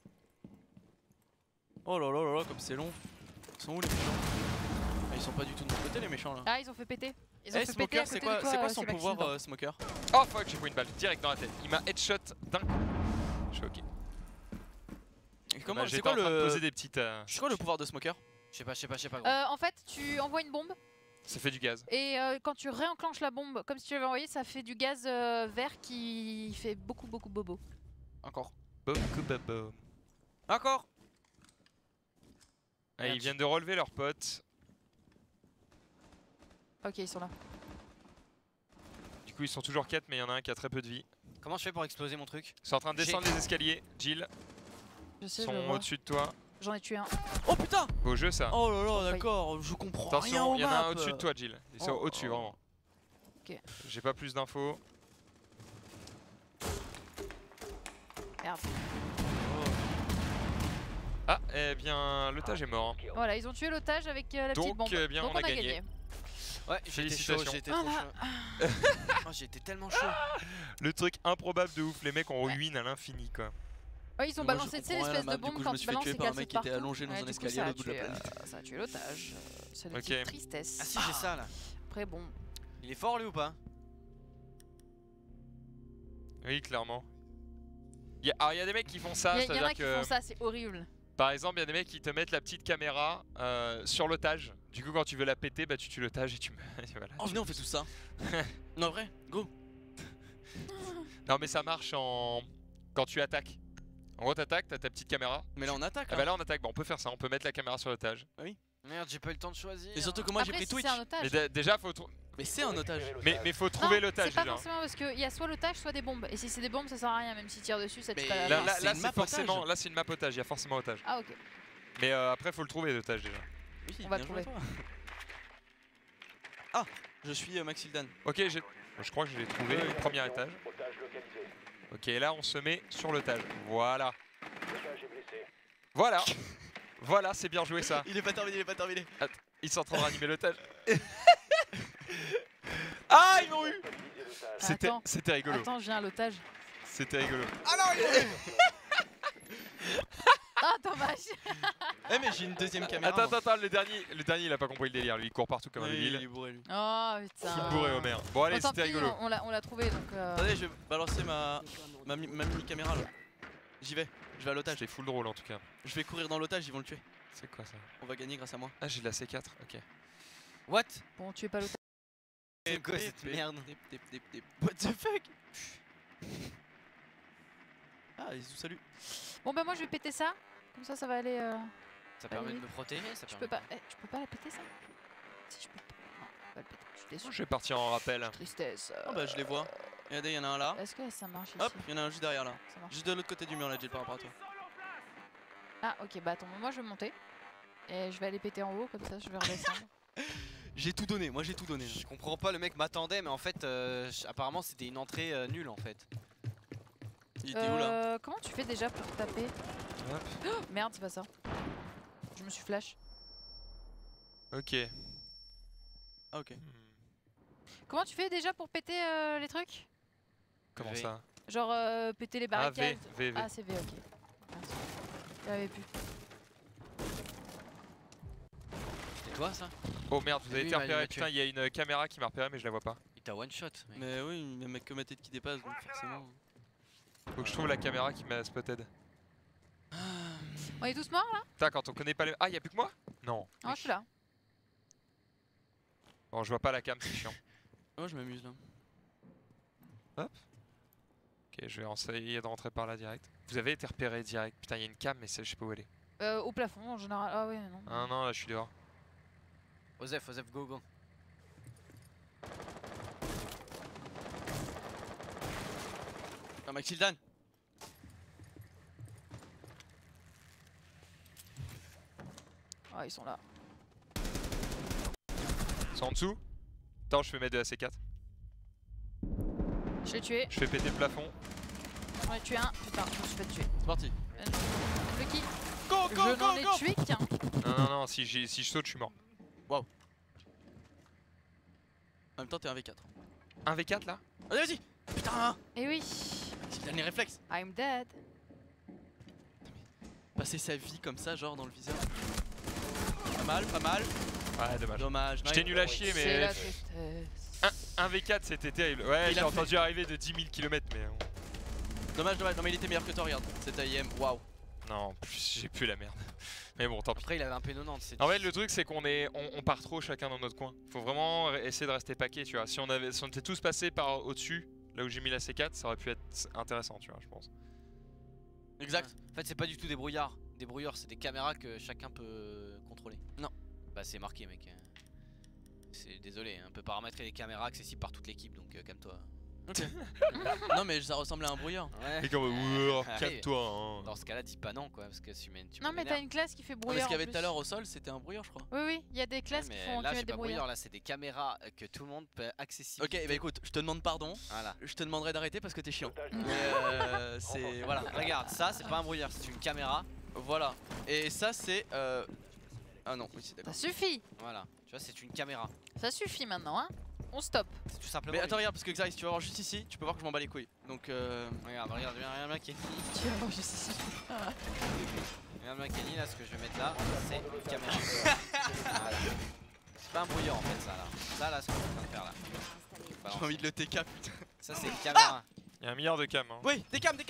Oh là là là là, comme c'est long. Ils sont où les méchants? Ah, ils sont pas du tout de mon côté les méchants là. Ah, ils ont fait péter. Ils ont Eh, fait péter à Smoker, côté de toi, c'est quoi son Maxime. pouvoir, Smoker? Oh fuck, j'ai pris une balle direct dans la tête. Il m'a headshot d'un coup. Je suis ok. Comment, Bah, c'est j'étais quoi en train de le. poser des petites. C'est quoi le pouvoir de Smoker? Je sais pas gros. En fait, tu envoies une bombe Ça fait du gaz. et quand tu réenclenches la bombe comme si tu l'avais envoyée, ça fait du gaz vert qui fait beaucoup bobo. Encore. Beaucoup babo. Encore. Ah, ils viennent de relever leurs potes. Ok, ils sont là. Du coup, ils sont toujours 4, mais il y en a un qui a très peu de vie. Comment je fais pour exploser mon truc? Ils sont en train de descendre les escaliers. Jill, Je ils sais, je sont vois. au-dessus de toi. J'en ai tué un. Oh putain! Beau jeu ça. Oh là là, Failli. d'accord, je comprends rien Attention, au il y en a un map. au-dessus de toi, Jill. Ils sont Oh. au-dessus, vraiment. Ok. J'ai pas plus d'infos. Merde. Ah, eh bien, l'otage est mort. hein. Voilà, ils ont tué l'otage avec la petite Donc, bombe. eh bien, Donc on a gagné. Ouais, j'ai été chaud, Félicitations. j'ai été trop chaud. Oh, j'ai été tellement chaud. Le truc improbable de ouf, les mecs ont ruine à l'infini quoi. Ouais, ils ont Moi, je balancé tu sais, comprends rien à l'espèce la de map, du bombe coup, je quand me tu suis fait balances tuer c'est par un cassé mec qui était partout. allongé dans un du coup, escalier ça à a l'autre bout de la tué, planète. ça a tué l'otage. C'est le Ok. type tristesse. Ah si, j'ai ça là. Après bon. Il est fort lui ou pas? Oui, clairement. Alors, il y a des mecs qui font ça, Il y en c'est-à-dire a qui que. font ça, c'est horrible. Par exemple, il y a des mecs qui te mettent la petite caméra sur l'otage. Du coup, quand tu veux la péter, bah tu tues l'otage et tu me. Voilà. Oh, venez, on fait tout ça. Non, vrai, go. Non, mais ça marche quand tu attaques. En gros, t'attaques, t'as ta petite caméra. Mais là, on attaque. Ah bah là, on attaque. Bah, on peut faire ça, on peut mettre la caméra sur l'otage. Merde, j'ai pas eu le temps de choisir. Et surtout que moi, j'ai Après, pris si Twitch. c'est un otage. Mais déjà, faut. Mais c'est un otage. Mais faut trouver Non, l'otage c'est pas déjà. forcément parce qu'il y a soit l'otage, soit des bombes. Et si c'est des bombes, ça sert à rien. Même s'ils tirent dessus, ça tue Mais pas la Là, main. là, c'est là, une c'est map forcément. otage. Là, c'est une map otage. Il y a forcément otage. Ah ok. Mais après, faut le trouver l'otage déjà. Oui, On va bien le joué, trouver. toi. Ah, je suis Maxildan. Ok, je crois que je l'ai trouvé. Ouais. Premier étage. Otage localisé. Ok, là, on se met sur l'otage. Voilà. Otage est blessé. Voilà. Voilà, c'est bien joué ça. Il est pas terminé, il est pas terminé. Ils sont en train de ranimer l'otage. Ah, ils m'ont eu. Visez l'otage. C'était rigolo. Attends, je viens à l'otage. C'était rigolo. Ah non, il est. Ah dommage. Eh, mais j'ai une deuxième caméra. Attends, le dernier il a pas compris le délire. Lui, il court partout comme un Oui, il débile. est bourré, lui. Oh Full putain. bourré Homer. Bon, allez, Bon, tant c'était pis, rigolo. on l'a trouvé donc. Attendez, je vais balancer ma mini caméra là. J'y vais, je vais à l'otage. C'était full drôle en tout cas. Je vais courir dans l'otage, ils vont le tuer. C'est quoi ça? On va gagner grâce à moi. Ah, j'ai de la C4. Ok. What? Bon, tu es pas l'otage. C'est quoi cette merde? What the fuck? Ah, ils nous saluent. Bon bah moi je vais péter ça. Comme ça va aller. Ça permet de me protéger, ça Je permet. peux pas. Je peux pas la péter ça. Si je peux pas. Non, je peux pas le péter. Je suis déçu. Je vais partir en rappel. Tristesse. Ah bah je les vois. Regardez, il y en a un là. Est-ce que ça marche ici? Hop, il y en a un juste derrière là. Ça marche. Juste de l'autre côté du mur là, Jill, par rapport à toi. Ah ok bah attends, moi je vais monter. Et je vais aller péter en haut comme ça je vais redescendre. J'ai tout donné, moi j'ai tout donné. Je comprends pas, le mec m'attendait, mais en fait, apparemment c'était une entrée nulle en fait. Il était où là? Comment tu fais déjà pour taper? Hop. Oh, merde, c'est pas ça. Je me suis flash. Ok. Ah ok. Comment tu fais déjà pour péter les trucs? Comment V. ça? Genre péter les Ah, V, barricades. V, V. Ah, c'est V, ok. Merci. J'avais plus. C'est toi ça? Oh merde, vous avez Lui, été il m'a repéré. tué. Putain, il y a une caméra qui m'a repéré, mais je la vois pas. Il t'a one shot mec. Mais oui, il y a un mec comme ma tête qui dépasse donc forcément. Faut que je trouve la caméra qui m'a spotted. On est tous morts là? Putain, quand on connaît pas les. Ah, y'a plus que moi? Non. Non, je suis là. Bon, je vois pas la cam, c'est chiant. Oh je m'amuse là. Ok, je vais essayer de rentrer par là direct. Vous avez été repéré direct. Putain, il y a une cam, mais je sais pas où elle est. Au plafond en général. Ah ouais, non. Ah non, là je suis dehors. Osef, go go. Ah Maxildan. Ah, ils sont là. C'est en dessous? Attends, je fais mettre de AC4. Je l'ai tué. Je fais péter le plafond. J'en ai tué un. Putain, je me suis fait tuer. C'est parti. Le qui? Go Je n'en ai tué qu'un. Non, non, non, si je saute, je suis mort. En même temps t'es un V4. Un V4 là? Allez vas-y. Putain. Eh oui. Maxildan les réflexes. I'm dead. Passer sa vie comme ça genre dans le viseur. Pas mal, pas mal. Ouais, dommage. Dommage. J'étais nul à chier, C'est mais. la tristesse. Un V4 c'était terrible. Ouais, Il j'ai a entendu arriver de 10 000 km, mais. Dommage. Non mais il était meilleur que toi, regarde. Cet AIM, waouh. Non, en plus, j'ai plus la merde. Mais bon, tant pis. Après il avait un P90 c'est. En fait, le truc, c'est on part trop chacun dans notre coin. Faut vraiment essayer de rester paquet, tu vois. Si on était tous passés par au-dessus, là où j'ai mis la C4, ça aurait pu être intéressant, tu vois, je pense. Exact. En fait c'est pas du tout des brouillards. Des brouillards c'est des caméras que chacun peut contrôler. Non. Bah c'est marqué mec. C'est désolé, on peut paramétrer les caméras accessibles par toute l'équipe donc calme-toi. Ok. Non mais ça ressemble à un brouillard. Ouais. Et comme, ouais, Ah, calme-toi, hein. Dans ce cas là dis pas non quoi parce que tu Non, mais t'as une classe qui fait Non, mais brouillard. ce qu'il y avait en tout à plus. l'heure au sol, c'était un brouillard, je crois. Oui, oui, il y a des classes qui font là qui c'est mettent des pas brouillards. brouillard, là c'est des caméras que tout le monde peut accessible. Ok, bah écoute, je te demande pardon. Voilà. Je te demanderai d'arrêter parce que t'es chiant. Otage Mais c'est. Voilà. Regarde, ça c'est pas un brouillard, c'est une caméra. Voilà. Et ça, c'est. Ah non, oui, c'est d'accord. Ça suffit. Voilà, tu vois, c'est une caméra. Ça suffit maintenant, hein. On stop. C'est tout simplement. Mais attends, une- regarde, parce que Xaris, tu vas voir juste ici, tu peux voir que je m'en bats les couilles. Donc, Regarde bien Kenny. Tu vas voir juste ici. Regarde bien Kenny, là ce que je vais mettre là, c'est une caméra. Voilà. C'est pas un brouillard en fait, ça là. Ça là, ce qu'on est en train de faire là. j'ai envie de le TK, putain. Ça c'est une caméra. Il y a un milliard de cam, hein. Oui, des cams.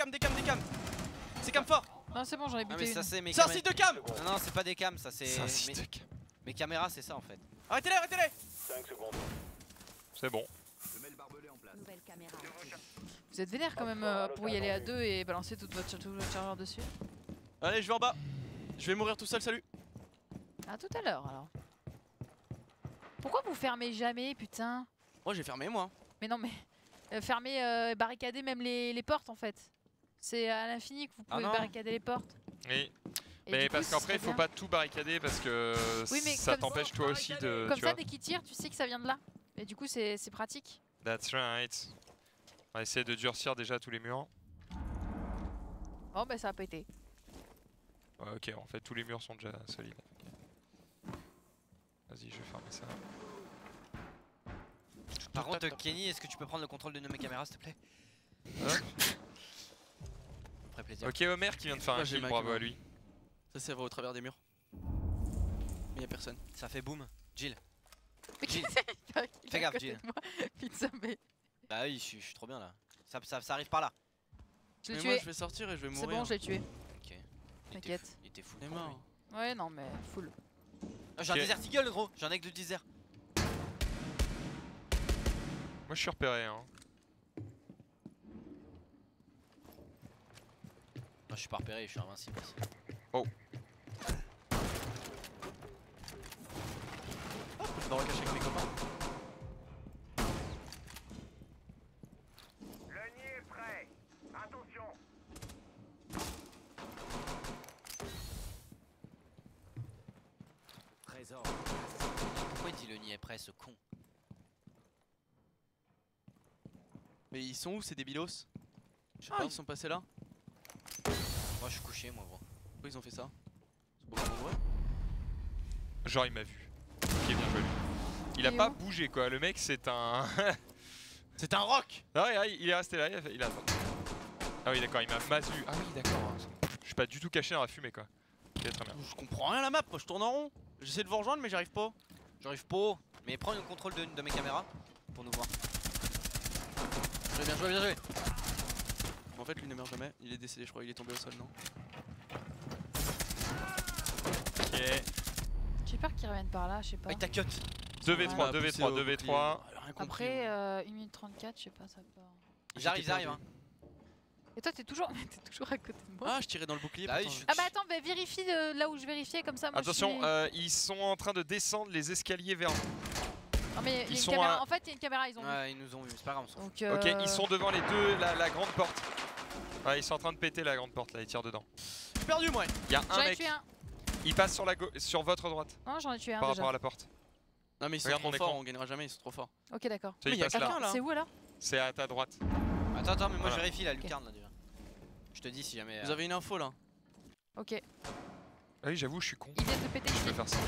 C'est cam fort. Non, c'est bon, j'en ai Non buté mais une. ça c'est mes C'est un caméras. site de cam. Non, c'est pas des cams, ça c'est. C'est un site de cam. Mes caméras, c'est ça en fait. Arrêtez-les. 5 secondes. C'est bon. Nouvelle caméra. Vous êtes vénère quand même pour y aller à deux et balancer tout votre chargeur dessus. Allez, je vais en bas. Je vais mourir tout seul, salut. À tout à l'heure alors. Pourquoi vous fermez jamais, putain? Moi, j'ai fermé, moi. Mais non, mais fermez, barricader même les portes en fait. C'est à l'infini que vous Ah pouvez non. barricader les portes. Oui. Et Mais du coup, parce ce qu'après, il serait faut bien. pas tout barricader parce que Oui, mais ça comme t'empêche toi aussi de. Comme tu ça, vois. dès qu'ils tirent, tu sais que ça vient de là. Et du coup, c'est pratique. That's right. On va essayer de durcir déjà tous les murs. Bon, bah ça a pété. Ouais, ok, en fait, tous les murs sont déjà solides. Ok. Vas-y, je vais fermer ça. Par contre, Kenny, est-ce que tu peux prendre le contrôle d'une de mes caméras s'il te plaît? Hop. Ça me ferait plaisir. Ok, Homer qui vient de faire Moi, un j'ai kill, ma bravo caméra. à lui. Ça va au travers des murs. Mais y'a personne. Ça fait boum. Jill. Mais Jill. il est Fais à gaffe, côté Jill. de moi. Putain, mais Bah oui, je suis trop bien là. Ça arrive par là. je l'ai Mais moi, tué. je vais sortir et je vais C'est mourir. bon, je l'ai tué. Ok. T'inquiète. Il était fou. Il est con, mort. lui. Ouais, non, mais full. Ah, j'ai un Ok. Desert Eagle gros, j'ai un aigle de désert. Moi, je suis repéré, hein. Non, je suis pas repéré, je suis invincible aussi. Je suis dans le cacher avec mes copains. Le nid est prêt. Attention. Trésor. Pourquoi il dit le nid est prêt ce con? Mais ils sont où ces débilos? Je sais Ah, pas. ils sont passés là. Moi je suis couché moi gros. Pourquoi ils ont fait ça? C'est pour qu'on voit. Genre il m'a vu. Ok, bien joué lui. Il a Et pas où bougé quoi, le mec c'est un... C'est un rock. Ah ouais, il est resté là, il a attendu. Ah oui d'accord, il m'a masu. Ah oui d'accord. Je suis pas du tout caché dans la fumée quoi. Ok, très bien. Je comprends rien à la map, moi je tourne en rond. J'essaie de vous rejoindre mais j'arrive pas. J'arrive pas. Mais prends le contrôle de mes caméras pour nous voir. Bien joué, bien joué. En fait lui ne meurt jamais, il est décédé je crois, il est tombé au sol non? Ok. J'ai peur qu'ils reviennent par là, je sais pas. Avec ta cut. 2v3, Ouais. 2v3, 2v3. Rien compris. Après 1 minute 34, je sais pas, ça part. Ils arrivent hein. Et toi t'es toujours... t'es toujours à côté de moi. Ah je tirais dans le bouclier. Bah oui, pourtant. je- Ah bah attends, bah, vérifie là où je vérifiais comme ça. Moi, Attention, je suis... ils sont en train de descendre les escaliers vers nous. Non mais il y a ils une sont caméra. à- En fait il y a une caméra, ils ont vu. Ouais, ils nous ont vu, c'est pas grave. On s'en fout. Donc, Ok, ils sont devant les deux, la grande porte. Ouais, ils sont en train de péter la grande porte là, ils tirent dedans. J'ai perdu moi. Il y a J'en un ai mec, tué un. il passe sur votre droite Non j'en ai tué un par déjà. rapport à la porte. Non mais ils sont Regarde trop mon forts, écran. on gagnera jamais, ils sont trop forts. Ok d'accord. Tu sais, Mais il y a passe là. quelqu'un, là. C'est où alors? C'est à ta droite. Attends, mais moi Voilà. je vérifie la lucarne là déjà. Je te dis si jamais. Vous avez une info là? Ok. Ah oui, j'avoue, je suis con. Ils viennent de péter Je ici. vais faire ça.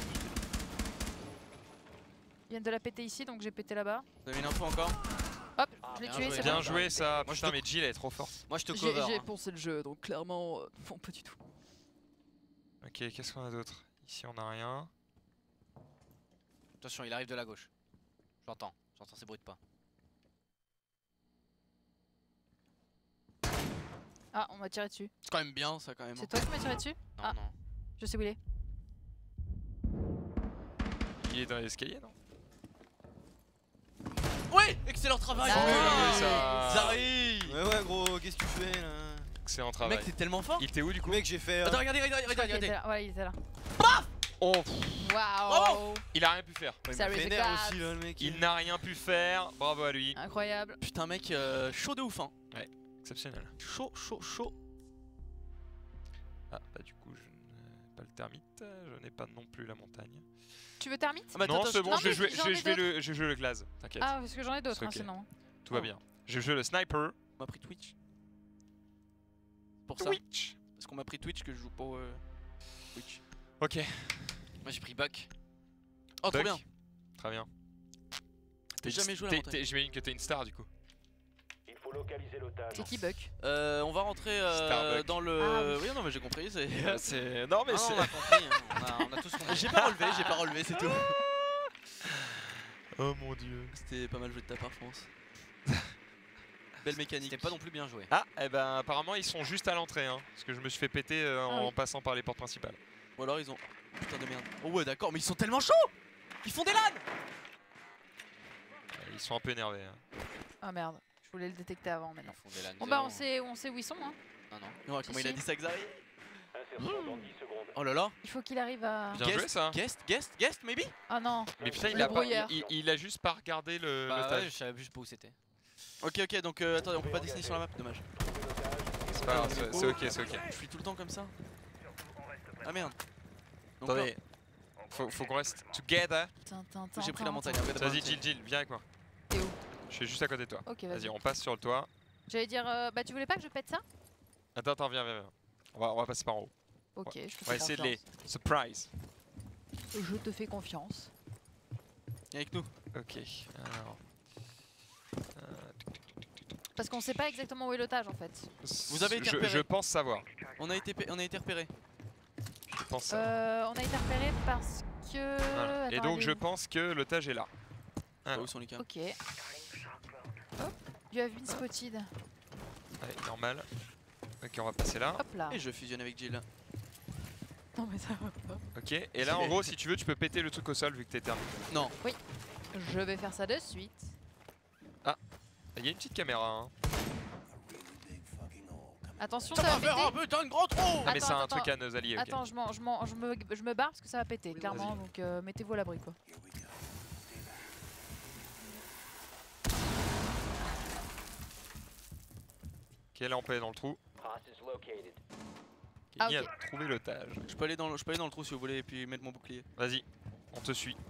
Ils viennent de la péter ici donc j'ai pété là-bas. Vous avez une info encore? Hop, je l'ai bien tué, joué. c'est Bien bon. joué ça. Moi, je Putain, te- mais Jill elle est trop forte. Moi je te cover. J'ai hein. poncé le jeu donc clairement, bon pas du tout. Ok, qu'est-ce qu'on a d'autre? Ici on a rien. Attention, il arrive de la gauche. J'entends ces bruits de pas. Ah on m'a tiré dessus. C'est quand même bien ça quand même. C'est toi qui m'as tiré dessus? Non, Ah. non. Je sais où il est. Il est dans l'escalier, non? Ouais, excellent travail. Ah, bien ouais. joué, ça. Zari. Ouais, gros, qu'est-ce que tu fais là? Excellent travail. Mec t'es tellement fort. Il était où du coup? Mec, j'ai fait. Attends regardez, regardez, Je crois qu'il regardez. était là. Ouais il était là. Oh, Waouh. il a rien pu faire. Il Ça m'a fait risque nerf grave. aussi là, le mec. Il n'a rien pu faire. Bravo à lui. Incroyable. Putain mec, chaud de ouf hein. Exceptionnel. Chaud, chaud, chaud. Ah, bah du coup, je n'ai pas le termite. Je n'ai pas non plus la montagne. Tu veux termite? Ah bah, Non, attends, c'est bon, non, je vais mais jouer, j'en ai je vais jouer le glaze. T'inquiète, Ah parce que j'en ai d'autres C'est hein, ok. sinon. tout va bien. Je vais jouer le sniper. On m'a pris Twitch. Pour ça. Twitch. Parce qu'on m'a pris Twitch que je joue pas Twitch. Ok. Moi j'ai pris Buck. Oh trop Buck. bien. Très bien. J'ai jamais joué à la montagne. J'imagine que t'es une star du coup. Il faut localiser l'otage. C'est qui Buck? On va rentrer Starbucks. dans le... Ah oui. oui non mais j'ai compris, c'est... C'est... Non mais Ah non, c'est... on a compris, hein. on a tous compris. j'ai pas relevé, c'est tout. Oh mon dieu. C'était pas mal joué de ta part France. Belle mécanique. C'était pas non plus bien joué. Ah, et ben apparemment ils sont juste à l'entrée hein. Parce que je me suis fait péter en oui. passant par les portes principales. Ou alors ils ont... Putain de merde. Oh ouais d'accord, mais ils sont tellement chauds. Ils font des LAN. Ils sont un peu énervés. Hein. Ah merde, je voulais le détecter avant maintenant. Ils font des LAN Bon bah zéro. on sait où ils sont hein. Non, non. Non, comment il a Si. dit ça Xari? Insertion dans 10 secondes. Oh là là. Il faut qu'il arrive à... Bien joué ça. Guest maybe? Ah non. Mais putain, Le brouillard. il a juste pas regardé le Bah stage. ouais, je savais juste pas où c'était. Ok donc attendez, on peut pas dessiner sur la map, dommage. C'est pas grave, c'est ok, c'est ok. Je suis tout le temps comme ça. Ah merde. Donc Attendez, faut qu'on reste together. là, j'ai pris la montagne. Vas-y Jill, viens avec moi. T'es où? Je suis juste à côté de toi. Ok Vas-y, vas-y. on passe sur le toit. J'allais dire, bah tu voulais pas que je pète ça? Attends, viens. On va passer par en haut. Ok, je te On va fais essayer de les confiance. surprise. Je te fais confiance. Viens avec nous. Ok, alors. Parce qu'on sait pas exactement où est l'otage en fait. Vous avez été repéré. Je pense savoir. On a été repérés. Je pense savoir. On a été repéré parce que... Voilà. Et Attends, donc elle est je où? pense que l'otage est là. Ah, Alors. où sont les cas? Ok. Hop, you have been spotted. Ouais, normal. Ok, on va passer là. Hop là. Et je fusionne avec Jill. Non mais ça va pas. Ok, et là en gros, si tu veux, tu peux péter le truc au sol vu que t'es terminé. Non. Je vais faire ça de suite. Il y a une petite caméra. Hein. Attention, Ça ça va va faire un péter. putain de gros trou. Ah, mais c'est un attends. truc à nos alliés. Ok. Attends, je me barre parce que ça va péter, clairement. Donc mettez-vous à l'abri quoi. Ok, là on peut aller dans le trou. Hostage located. Ah, Qui ok. a trouvé l'otage? Je peux aller dans le trou si vous voulez et puis mettre mon bouclier. Vas-y, on te suit.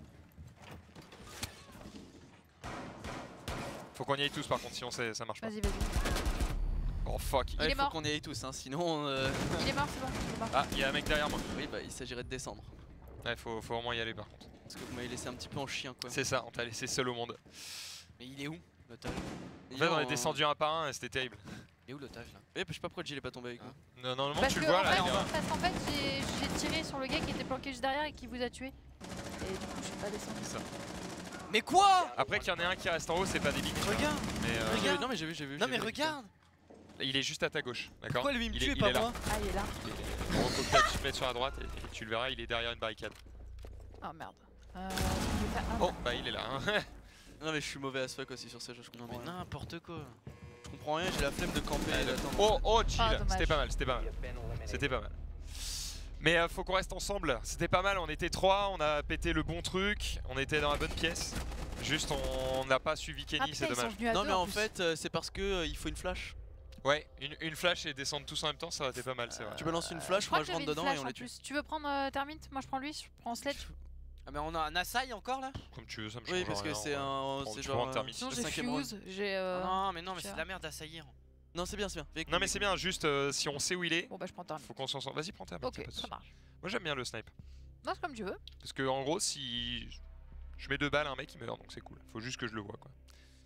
Faut qu'on y aille tous par contre, sinon ça marche pas. Vas-y, vas-y. Oh fuck. Il Ouais, est faut mort. qu'on y aille tous, hein, sinon. Il est mort, c'est bon. Il est mort. Ah, il y a un mec derrière moi. Oui, bah il s'agirait de descendre. Ouais, faut vraiment y aller par contre. Parce que vous m'avez laissé un petit peu en chien quoi. C'est ça, on t'a laissé seul au monde. Mais il est où l'otage? En fait, on est descendu un par un et c'était terrible. Il est où l'otage là? Ouais, je sais pas pourquoi Jill est pas tombé avec nous. Non, normalement, Parce tu que, le vois en là. fait, il est en- parce qu'en fait, j'ai tiré sur le gars qui était planqué juste derrière et qui vous a tué. Et du coup, je suis pas descendu. C'est ça. Mais quoi? Après qu'il y en ait un qui reste en haut, c'est pas débile. Regarde! Mais Regarde. Non, mais j'ai vu. Non mais regarde! il est juste à ta gauche, d'accord? Pourquoi lui il me Il est- tue et il pas est là. moi? Ah, il est là. Bon, faut que tu te mettes sur la droite et tu le verras, il est derrière une barricade. Oh merde. Je vais faire un. Oh, bah il est là. Hein. Non, mais je suis mauvais as fuck aussi sur ce jeu, je Non comprends mais rien. n'importe quoi. Je comprends rien, j'ai la flemme de camper et d'attendre. Oh, chill, Ah, dommage. c'était pas mal, c'était pas mal. C'était pas mal. Mais faut qu'on reste ensemble, c'était pas mal, on était 3, on a pété le bon truc, on était dans la bonne pièce. Juste on n'a pas suivi Ah, Kenny, putain, c'est ils sont dommage. venus à Non, deux, mais en plus. fait, c'est parce que il faut une flash. Ouais, une flash et descendre tous en même temps, ça aurait été pas mal, c'est vrai. Tu balances une flash, Je crois moi que je rentre j'avais une dedans flash et on en les tue. plus. Tu veux prendre Termite? Moi je prends lui, je prends Sledge. Ah mais on a un Asai encore là? Comme tu veux, ça me change Oui, parce que rien, c'est ouais. un. Prends- C'est tu genre. prends Termite. Sinon le j'ai cinquième round. Fuse, j'ai. Non mais non mais tiens. c'est de la merde d'assaillir. Non, c'est bien. Non mais c'est bien, juste si on sait où il est, Bon bah je prends Termite. faut qu'on s'en sorte. Vas-y, prends Termite. Ok, y a pas de ça souci. marche. Moi j'aime bien le snipe. Non, c'est comme tu veux. Parce que en gros, si je mets 2 balles à un mec, il meurt, donc c'est cool. Faut juste que je le vois quoi.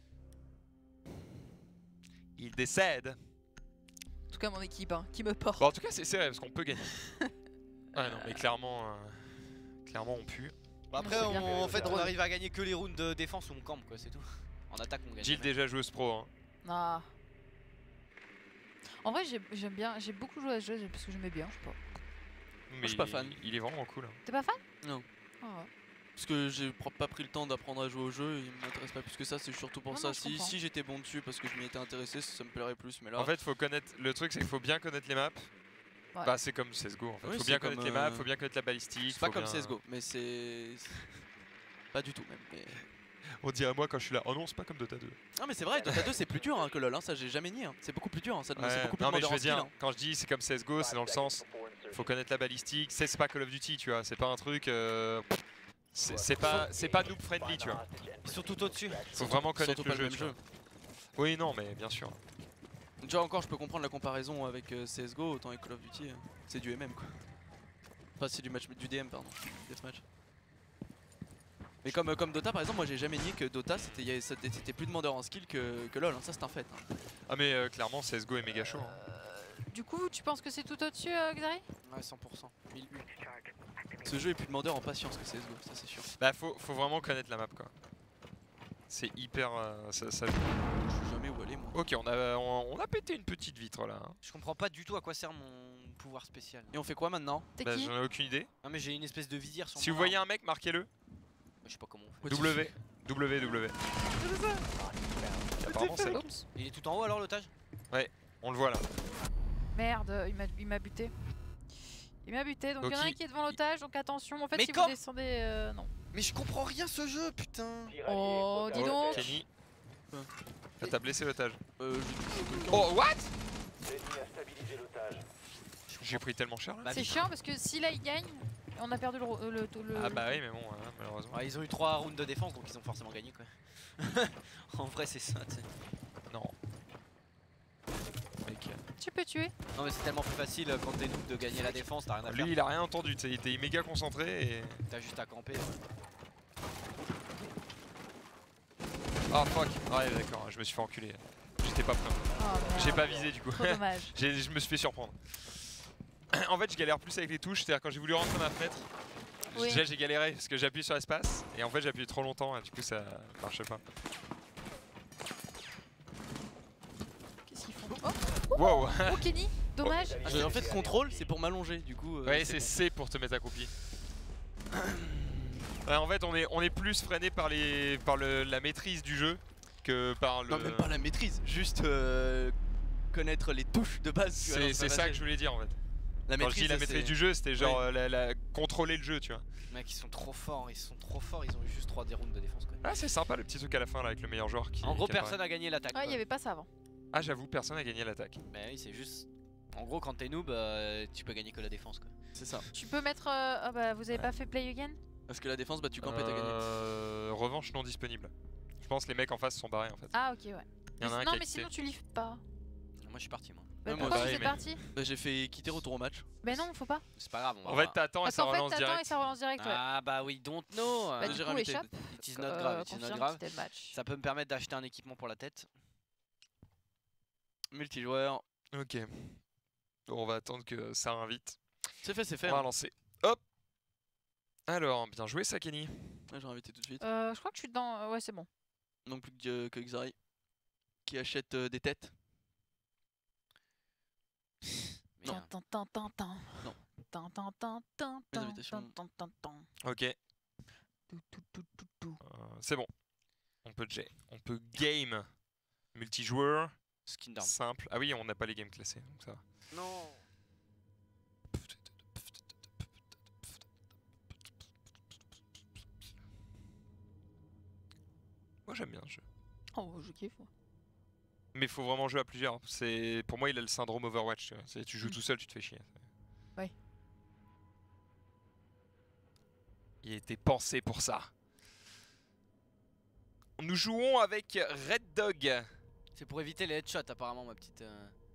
Il décède. En tout cas, mon équipe hein, qui me porte. Bon, en tout cas, c'est serré parce qu'on peut gagner. Ah non, mais clairement, clairement on pue. Bah après C'est bien. en fait on arrive à gagner que les rounds de défense où on campe quoi, c'est tout. En attaque on gagne. Jill jamais. déjà joueuse pro. Hein. Ah. En vrai, j'aime bien, j'ai beaucoup joué à ce jeu parce que j'aimais bien, je sais pas. Mais je suis pas fan. Il est vraiment cool. Hein. T'es pas fan? Non. Ah ouais. Parce que j'ai pas pris le temps d'apprendre à jouer au jeu, il m'intéresse pas plus que ça, c'est surtout pour Non, ça. non, je comprends. Si j'étais bon dessus parce que je m'y étais intéressé, ça me plairait plus, mais là. En fait, faut connaître. Le truc, c'est qu'il faut bien connaître les maps. Ouais. Bah, c'est comme CSGO en fait. Oui, Faut c'est bien connaître comme, les maps, faut bien connaître la balistique. c'est pas faut comme bien- CSGO, mais c'est. Pas du tout même. Mais... On dirait moi quand je suis là. Oh non, c'est pas comme Dota 2. Non, mais c'est vrai, Dota 2 c'est plus dur hein, que LoL, hein, ça j'ai jamais nié. Hein. C'est beaucoup plus dur, hein, ça demande c'est Ouais. beaucoup plus Non, mais je demandeur veux en skill. dire, Hein. quand je dis c'est comme CSGO, c'est dans le sens. Faut connaître la balistique. C'est pas Call of Duty, tu vois. C'est pas un truc. C'est pas noob friendly, tu vois. Ils sont tout au-dessus. Faut vraiment connaître Surtout le pas le jeu. même tu jeu. vois. Oui, non, mais bien sûr. Déjà encore, je peux comprendre la comparaison avec CSGO, autant avec Call of Duty, c'est du MM quoi. Enfin, c'est du match, du DM, pardon, deathmatch. Mais comme Dota par exemple, moi j'ai jamais nié que Dota c'était plus demandeur en skill que LoL, hein, ça c'est un fait. Hein. Ah, mais clairement, CSGO est méga chaud. hein. Du coup, tu penses que c'est tout au-dessus, Xari? Ouais 100%. 1000 U. Ce jeu est plus demandeur en patience que CSGO, ça c'est sûr. Bah, faut vraiment connaître la map, quoi. C'est hyper. Ça... Je sais jamais où aller moi. Ok, on a pété une petite vitre là. hein. Je comprends pas du tout à quoi sert mon pouvoir spécial. Et on fait quoi maintenant? T'es Bah, qui? j'en ai aucune idée. Non mais j'ai une espèce de visière sur Si vous mon voyez arme. un mec, marquez-le. Je sais pas comment on fait. W. W. Apparemment, c'est. Oups. Il est tout en haut alors l'otage? On le voit là. Merde, il m'a buté. Il m'a buté, donc il y en a un Donc, qui est devant l'otage, donc attention. En fait, Mais si quand vous descendez. Non. Mais je comprends rien ce jeu putain. Oh, dis donc. Kenny. Ouais. Ah, t'as blessé l'otage. J'ai- Oh, what? L'ennemi a stabilisé l'otage. J'ai pris tellement cher là. Bah, C'est vite. chiant parce que si là il gagne, on a perdu le. Ah, bah oui, mais bon, malheureusement. Ouais, ils ont eu 3 rounds de défense donc ils ont forcément gagné quoi. En vrai c'est ça tu sais. Non. Mec. Tu peux tuer. Non mais c'est tellement plus facile quand t'es noob de gagner la défense, t'as rien à faire. Lui, il a rien entendu, tu sais, il était méga concentré et. T'as juste à camper. Ah, fuck. Ouais, d'accord, je me suis fait enculer. J'étais pas prêt. Oh, merde. J'ai pas visé du coup. Trop dommage. Je me suis fait surprendre. En fait, je galère plus avec les touches, c'est-à-dire quand j'ai voulu rentrer ma fenêtre, Oui. déjà j'ai galéré parce que j'ai appuyé sur espace et en fait j'ai appuyé trop longtemps et du coup ça marchait pas. Qu'est-ce qu'ils font? Oh, Wow. oh Kenny, dommage. En fait contrôle c'est pour m'allonger du coup. Ouais, c'est C pour te mettre accroupi. Ouais, en fait, on est plus freiné par la maîtrise du jeu que par le. Non même pas la maîtrise, juste connaître les touches de base. tu vois, alors C'est ça facile. que je voulais dire en fait. La Quand je dis la c'est- maîtrise du jeu, c'était genre contrôler le jeu, tu vois. Mec ils sont trop forts, ils ont eu juste 3 rounds de défense quoi. Ah, c'est sympa le petit truc à la fin là avec le meilleur joueur qui. En gros qui apparaît. personne a gagné l'attaque. Ouais, il y avait pas ça avant. Ah, j'avoue, personne a gagné l'attaque. Bah oui c'est juste. En gros quand t'es noob tu peux gagner que la défense quoi. C'est ça. Tu peux mettre. Ah bah, vous avez pas fait play again? Parce que la défense, bah tu campes et t'as gagné. Revanche non disponible. Je pense que les mecs en face sont barrés en fait. Ah, ok, ouais. Il y en a un non, qui a mais quitté. sinon tu livres pas. Moi je suis parti moi. Bah, Ouais, moi pourquoi aussi, c'est mais- parti? Bah, j'ai fait quitter retour au match. Mais non, faut pas. C'est pas grave, on va En voir. fait, t'attends et Parce ça qu'en fait, relance t'attends et direct. ça relance direct, ouais. Ah bah oui, don't know. Bah, j'ai du coup, réinvité. échappe. It is not grave, it is not confirme grave. quitter le match. Ça peut me permettre d'acheter un équipement pour la tête. Multijoueur. Ok. Bon, on va attendre que ça invite. C'est fait, c'est On fait. va Hein. lancer. Hop. Alors, bien joué Sakeni. Ouais, j'ai invité tout de suite. Je crois que je suis dans. Ouais, c'est bon. Non plus que Xari. Qui achète des têtes. Non. Tan, tan, tan, tan. Non. Tan, tan, tan, tan, Les tan, invitations. tan, tan, tan. Ok. Tout, tout, tout, tout, tout. C'est bon. On peut game multijoueur Skin d'arme. simple. Ah oui, on n'a pas les games classés, donc ça va. Non. Moi j'aime bien ce jeu. Oh, je kiffe. moi. Mais faut vraiment jouer à plusieurs. Pour moi, il a le syndrome Overwatch. Tu vois. Tu joues Mm. tout seul, tu te fais chier. Ouais. Il a été pensé pour ça. Nous jouons avec Red Dog. C'est pour éviter les headshots apparemment ma petite...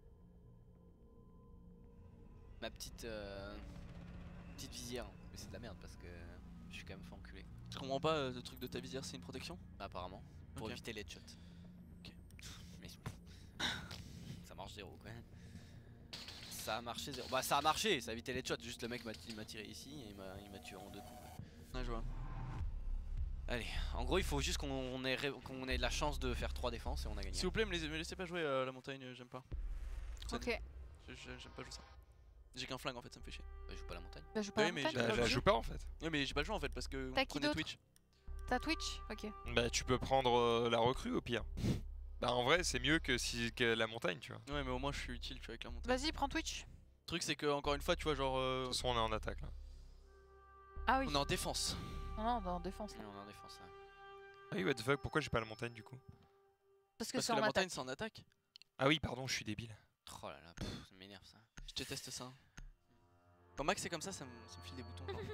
petite visière. Mais c'est de la merde parce que je suis quand même fait enculer. Je comprends pas le truc de ta visière, c'est une protection? Apparemment. Pour Ok. éviter les headshots. Ok. Mais ça marche zéro quoi. Ça a marché zéro. Bah ça a marché, ça a évité les headshots. Juste le mec m'a tiré ici et il m'a tué en 2 coups. Ouais, je vois. Allez, en gros il faut juste qu'on ait la chance de faire 3 défenses et on a gagné. S'il vous plaît, me laissez pas jouer à la montagne, j'aime pas. Ok. J'aime pas jouer ça. J'ai qu'un flingue en fait, ça me fait chier. Bah, je joue pas à la montagne. Bah, je joue pas Oui, à la mais montagne, j'ai- t'es pas Je la obligé. joue pas en fait. Ouais, mais j'ai pas le choix en fait parce que T'as on qui prenait d'autre? Twitch. T'as Twitch? Ok. Bah tu peux prendre la recrue au pire. Bah en vrai c'est mieux que la montagne tu vois. De Ouais, mais au moins je suis utile, tu vois, avec la montagne. Vas-y, prends Twitch. Le truc, c'est que encore une fois, tu vois, genre. toute façon on est en attaque là. Ah oui. On est en défense. Non, non, on est en défense là. On est en défense là. Ah oui what the fuck, pourquoi j'ai pas la montagne du coup? Parce que Parce c'est que en la montagne, attaque. c'est en attaque. Ah oui pardon, je suis débile. Oh là là, ça m'énerve ça. Je déteste ça. Quand Max c'est comme ça me file des boutons. pardon.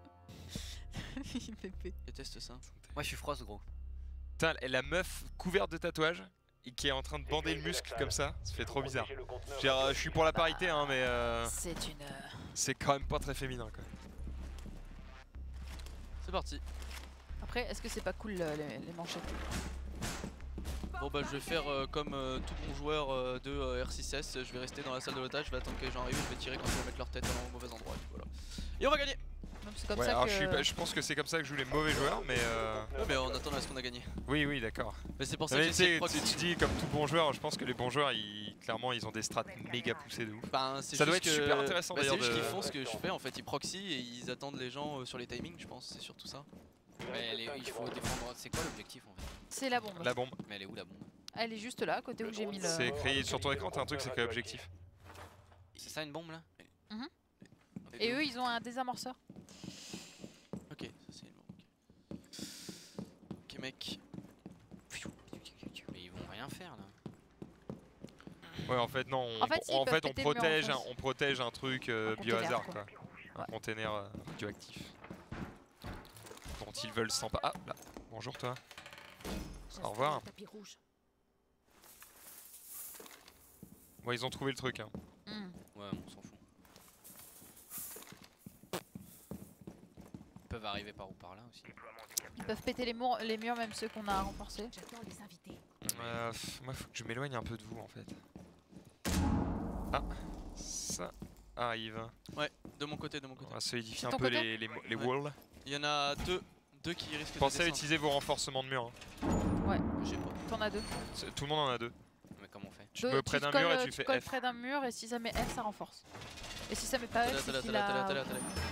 Pépé. Je déteste ça. Moi je suis froisse gros. Putain, la meuf couverte de tatouages et qui est en train de bander le muscle comme ça fait trop bizarre. Je suis pour la parité hein mais C'est une. c'est quand même pas très féminin quoi. C'est parti. Après, est-ce que c'est pas cool les manchettes? Bon bah je vais faire comme tout bon joueur de R6S, je vais rester dans la salle de l'otage, je vais attendre que les gens arrivent, je vais tirer quand ils vont mettre leur tête au mauvais endroit. Et puis voilà. Et on va gagner. Non, c'est comme Ouais, ça alors que. je pense que c'est comme ça que jouent les mauvais joueurs mais Ouais, mais on attend à ce qu'on a gagné. oui d'accord. Mais c'est pour ça Non, que mais j'essaie de tu sais, proxy. tu dis comme tout bon joueur, je pense que les bons joueurs clairement ils ont des strats méga poussées de ouf. Ben, c'est Ça doit juste être que- super intéressant, bah, d'ailleurs, C'est juste de- qu'ils font ce que je fais en fait, ils proxy et ils attendent les gens sur les timings, je pense, c'est surtout ça. Mais il faut défendre. C'est quoi l'objectif en fait? C'est la bombe. La bombe, Mais elle est où la bombe? Elle est juste là, à côté où j'ai mis le. c'est écrit sur ton écran, t'as un truc, c'est écrit objectif. C'est ça une bombe là? Et eux, ils ont un désamorceur. Ok, ça c'est une bombe. Ok mec. Mais ils vont rien faire là. Ouais, en fait, non, En fait, si, ils peuvent péter le mur, en fait. on protège un truc Un biohazard, container, quoi. Un container radioactif. Dont ils veulent s'emparer. Ah, là, bonjour toi. Au revoir. Ouais, ils ont trouvé le truc. Hein. Hmm. Ouais, on s'en fout. Ils peuvent arriver par où? Par là aussi. Ils peuvent péter les murs, même ceux qu'on a renforcés. Moi, faut que je m'éloigne un peu de vous, en fait. Ah, ça arrive. De mon côté, On va solidifier C'est un ton peu côté les Ouais. walls. Il y en a deux qui risquent de Pensez à descendre. utiliser vos renforcements de mur. Hein. J'ai pas. T'en as deux. Tout le monde en a deux. Mais comment on fait? Tu te mets près d'un colles, mur et tu fais colles F. près d'un mur et si ça met F, ça renforce. Et si ça met pas F, c'est T'as qu'il là. a.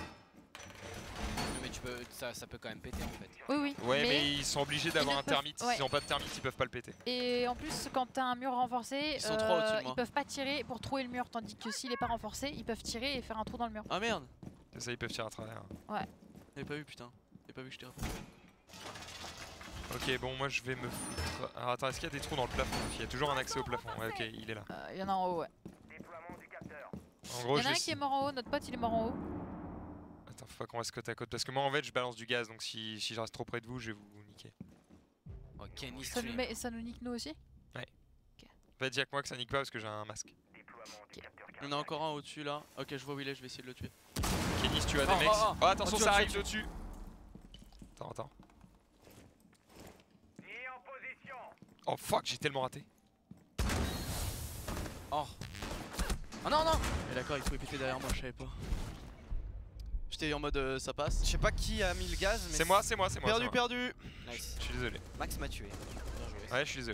Mais tu peux, ça peut quand même péter en fait. Oui, oui. Ouais, mais ils sont obligés d'avoir ne un peuvent- thermite. ouais. S'ils n'ont pas de thermite, ils peuvent pas le péter. Et en plus, quand t'as un mur renforcé, Ils sont trois au-dessus de moi. ils peuvent pas tirer pour trouver le mur. Tandis que s'il est pas renforcé, ils peuvent tirer et faire un trou dans le mur. Ah merde. C'est ça, ils peuvent tirer à travers. J'avais pas vu putain. J'avais pas vu que je t'ai rappelé. Ok, bon, moi je vais me foutre. Alors attends, est-ce qu'il y a des trous dans le plafond? Il y a toujours un accès au plafond. Ouais, ok, il est là. Il y en a en haut, ouais. En gros, Il y en je a un vais... qui est mort en haut, notre pote il est mort en haut. Attends, faut pas qu'on reste côte à côte. Parce que moi en fait, je balance du gaz. Donc si je reste trop près de vous, je vais vous niquer. Oh, Kenny Ça nous, Stream. ça nous nique nous aussi? fait, dis à moi que ça nique pas parce que j'ai un masque. Il y en a encore un au-dessus là. Ok, je vois où il est, je vais essayer de le tuer. Kenny, si tu as des Oh, mecs. oh, oh. Oh, attention, Oh, ça tu arrive as- de dessus. Attends. Oh fuck, j'ai tellement raté. Oh. Ah non, non. Mais d'accord, il faut péter derrière moi, je savais pas. J'étais en mode ça passe. Je sais pas qui a mis le gaz, mais. C'est moi. Perdu, perdu. Nice. Je suis désolé. Max m'a tué. Bien joué. Ouais, je suis désolé.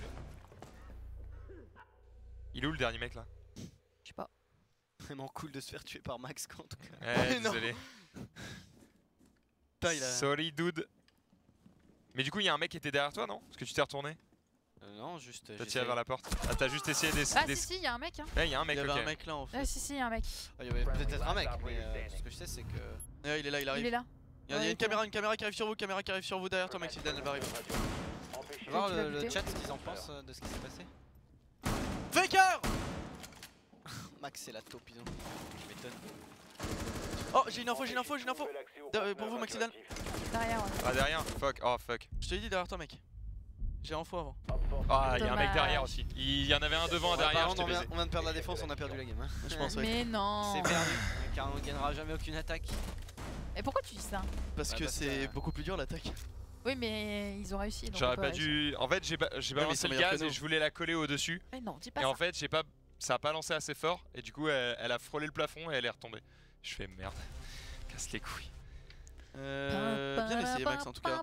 Il est où le dernier mec là? Je sais pas. Vraiment cool de se faire tuer par Max en tout cas. Ouais, Non. désolé. Putain, il a... Sorry, dude. Mais du coup, il y a un mec qui était derrière toi, non? Parce que tu t'es retourné. Non, juste. T'as tiré vers la porte. Ah, t'as juste essayé Ah si, il y a un mec. Hein. Ouais, il y a un Il mec, y avait ok. un mec là en fait. Ah si, il y a un mec. Il y avait peut-être un mec, mais tout ce que je sais, c'est que. Ouais, il est là, il arrive. Il est là. Il y a Ouais, une caméra qui arrive sur vous, derrière toi, Maxime Daniel arrive. On va voir tu vas le buter. chat ce qu'ils en pensent de ce qui s'est passé. Faker. Max, c'est la taupe, ils ont. Je m'étonne. Oh, j'ai une info. Pour vous, Maxime Dan. Derrière, ouais. Ah, derrière. Fuck. Oh, fuck. Je te l'ai dit derrière toi, mec. J'ai info avant. Ah, il y a un mec Dommage. derrière aussi. Il y en avait un devant, un Ouais, par derrière. contre, Je t'ai baisé. on vient de perdre la défense, on a perdu la game. Hein. Je pense, ouais. Mais non. C'est perdu, car on gagnera jamais aucune attaque. Et pourquoi tu dis ça? Parce Ouais, que parce c'est que- beaucoup plus dur l'attaque. Oui, mais ils ont réussi. donc on J'aurais peut pas réussir. dû. En fait, j'ai mais ils balancé sont le meilleurs gaz que et nous. je voulais la coller au-dessus. Mais non, dis pas Et ça. en fait, ça a pas lancé assez fort. Et du coup, elle a frôlé le plafond et elle est retombée. Je fais merde. Casse les couilles. Bien essayé, Max, en tout cas.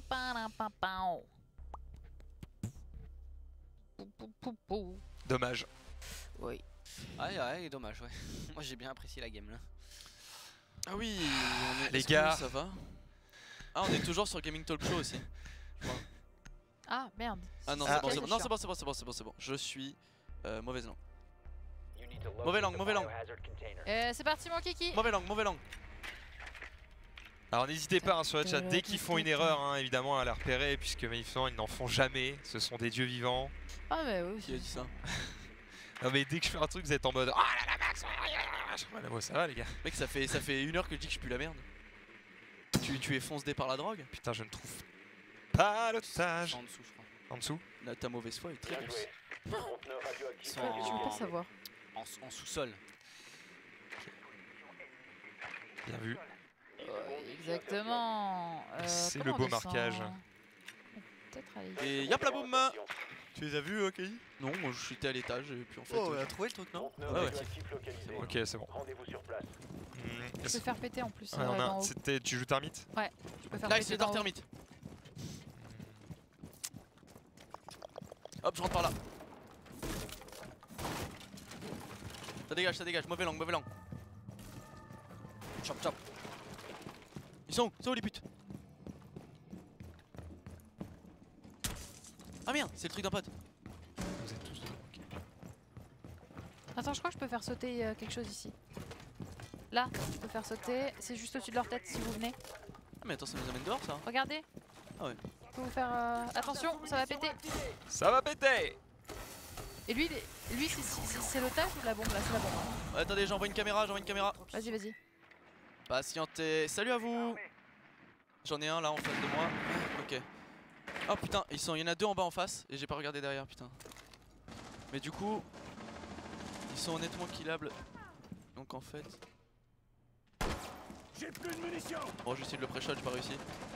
Dommage. Oui. Ouais, dommage, ouais. Moi j'ai bien apprécié la game là. Ah oui, Les est-ce que gars. ça va. Ah, on est toujours sur Gaming Talk Show aussi. Ah merde. Ah non, C'est c'est bon, ok, c'est bon. c'est Non, chiant. c'est bon. Je suis mauvaise langue. Mauvais langue. C'est parti mon kiki. Mauvais langue. Alors n'hésitez pas hein, sur le chat, dès qu'ils font une erreur, hein, évidemment, à la repérer, puisque ils n'en font jamais. Ce sont des dieux vivants. Ah mais oui. Qui a dit ça? Non mais dès que je fais un truc, vous êtes en mode ah là là Max, moi ça va les gars. Mec, ça fait 1 heure que je dis que je pue la merde. Tu es foncé par la drogue? Putain, je ne trouve pas l'otage. En dessous, je crois. En dessous. Là, ta mauvaise foi est très grosse. Ils sont Je veux pas savoir. en sous-sol. Bien vu. Exactement. C'est comment le beau on descend? marquage. Peut-être aller. Et yap la boum. Tu les as vus, ok? Non, moi je suis à l'étage et puis en fait. Oh, on a trouvé le truc, non? Ouais, ouais. Ok, c'est bon. Rendez-vous sur place. Tu peux faire péter en plus. Ouais, on d'en a... haut. C'était... Tu joues Termite? Tu peux faire Là, péter c'est d'en Dark haut. Termite. Hop, je rentre par là. Ça dégage, mauvais langue. Chop. Ils sont où les putes? Ah merde, c'est le truc d'un pote. Vous êtes tous dedans. Ok. Attends, je crois que je peux faire sauter quelque chose ici. Là, je peux faire sauter. C'est juste au-dessus de leur tête si vous venez. Ah mais attends, ça nous amène dehors ça. Regardez. Ah ouais. Je peux vous faire. Attention, ça va péter. Ça va péter! Et lui, c'est l'otage ou la bombe là? C'est la bombe. Attendez, j'envoie une caméra. Vas-y. Patientez. Salut à vous. J'en ai un là en face de moi. Ok. Oh putain, il y en a 2 en bas en face et j'ai pas regardé derrière, putain. Mais du coup, ils sont honnêtement killables. Donc en fait. J'ai plus de munitions. Bon, j'ai essayé de le pré-shot, j'ai pas réussi.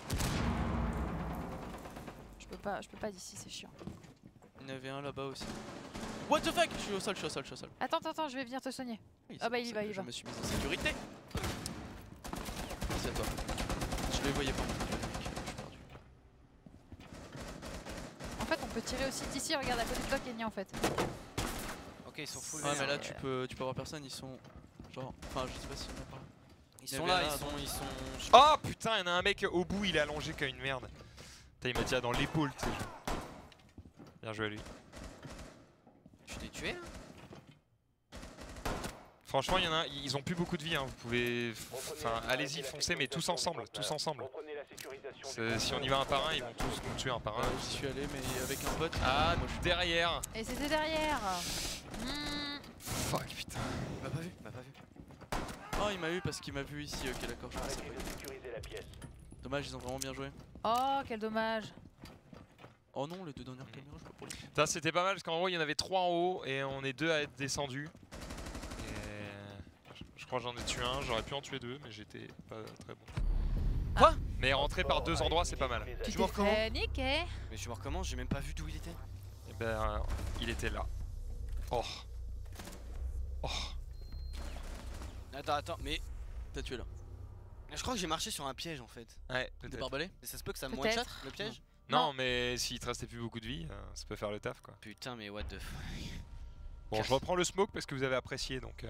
Je peux pas d'ici, c'est chiant. Il y en avait un là-bas aussi. What the fuck? Je suis au sol. Attends, je vais venir te soigner. Oui, Ah bah, c'est il pour ça y que va. Je me suis mis en sécurité. Merci à toi. Je les voyais pas. Je suis perdu. En fait, on peut tirer aussi d'ici. Regarde à côté de toi, Kenya en fait. Ok, ils sont full. Ouais, mais là c'est- tu peux avoir personne, ils sont genre. Enfin, je sais pas si on en parle. Ils sont là, ils sont. Oh putain, il y en a un mec au bout, il est allongé comme une merde. Putain, il m'a tiré dans l'épaule, tu sais. Bien joué à lui. Tu t'es tué là? Franchement, il y en a, ils ont plus beaucoup de vie, hein. Vous pouvez. Enfin, allez-y, foncez, mais tous ensemble. Reprenez la sécurisation. Si on y va un par un, ils vont tous nous tuer un par un. J'y suis allé, mais avec un pote. Ah, derrière. Et c'était derrière. Hmm. Fuck, putain. Il m'a pas vu. Oh, il m'a eu parce qu'il m'a vu ici. Ok, d'accord, je pensais Arrêtez pas. de sécuriser la pièce. Dommage, ils ont vraiment bien joué. Oh, quel dommage. Oh non, les 2 dernières caméras, je peux pas pour les. Putain, c'était pas mal parce qu'en gros il y en avait 3 en haut et on est 2 à être descendus. Et je crois que j'en ai tué un, j'aurais pu en tuer 2 mais j'étais pas très bon. Quoi? Mais rentrer par 2 endroits c'est pas mal. Tu Je t'es me recommence. fait niquer. Mais je me recommence, j'ai même pas vu d'où il était. Et ben il était là. Oh. Oh. Attends, mais T'as tué là. je crois que j'ai marché sur un piège en fait. Ouais, Des peut-être. barbelés? Et ça se peut que ça me Peut-être. one-shot le piège? Non, mais s'il te restait plus beaucoup de vie, ça peut faire le taf quoi. Putain, mais what the fuck. Bon, je reprends le smoke parce que vous avez apprécié donc.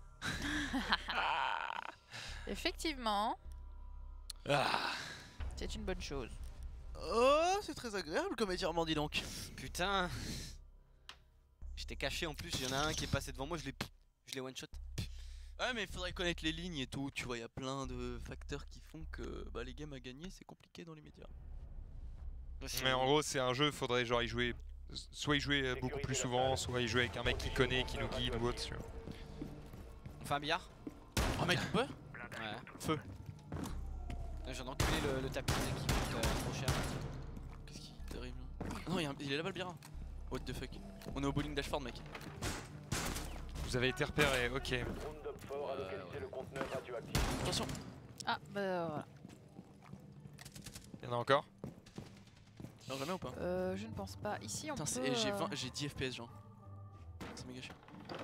Effectivement, Ah. c'est une bonne chose. Oh, c'est très agréable comme étirement, dis donc. Putain. J'étais caché en plus, il y en a un qui est passé devant moi, je l'ai one-shot. Ouais, mais il faudrait connaître les lignes et tout. Tu vois, il y a plein de facteurs qui font que bah, les games à gagner, c'est compliqué dans les médias. Mais en gros, c'est un jeu, faudrait genre y jouer. Soit y jouer beaucoup plus souvent, soit y jouer avec un mec qui connaît, qui nous guide ou autre. Tu vois. On fait un billard? Oh mec, tu peux? Ouais. Feu. Là, j'ai enculé le tapis qui coûte trop cher. Qu'est-ce qui t'arrive là? Non, il est là-bas le bira. What the fuck? On est au bowling d'Ashford, mec. Vous avez été repéré, ok. Drone d'Opfort a localisé le conteneur radioactif. Attention. Ah, bah voilà. Y'en a encore? Non, jamais ou pas? Je ne pense pas. Ici, on Putain, peut... j'ai 10 FPS, genre. C'est méga chiant.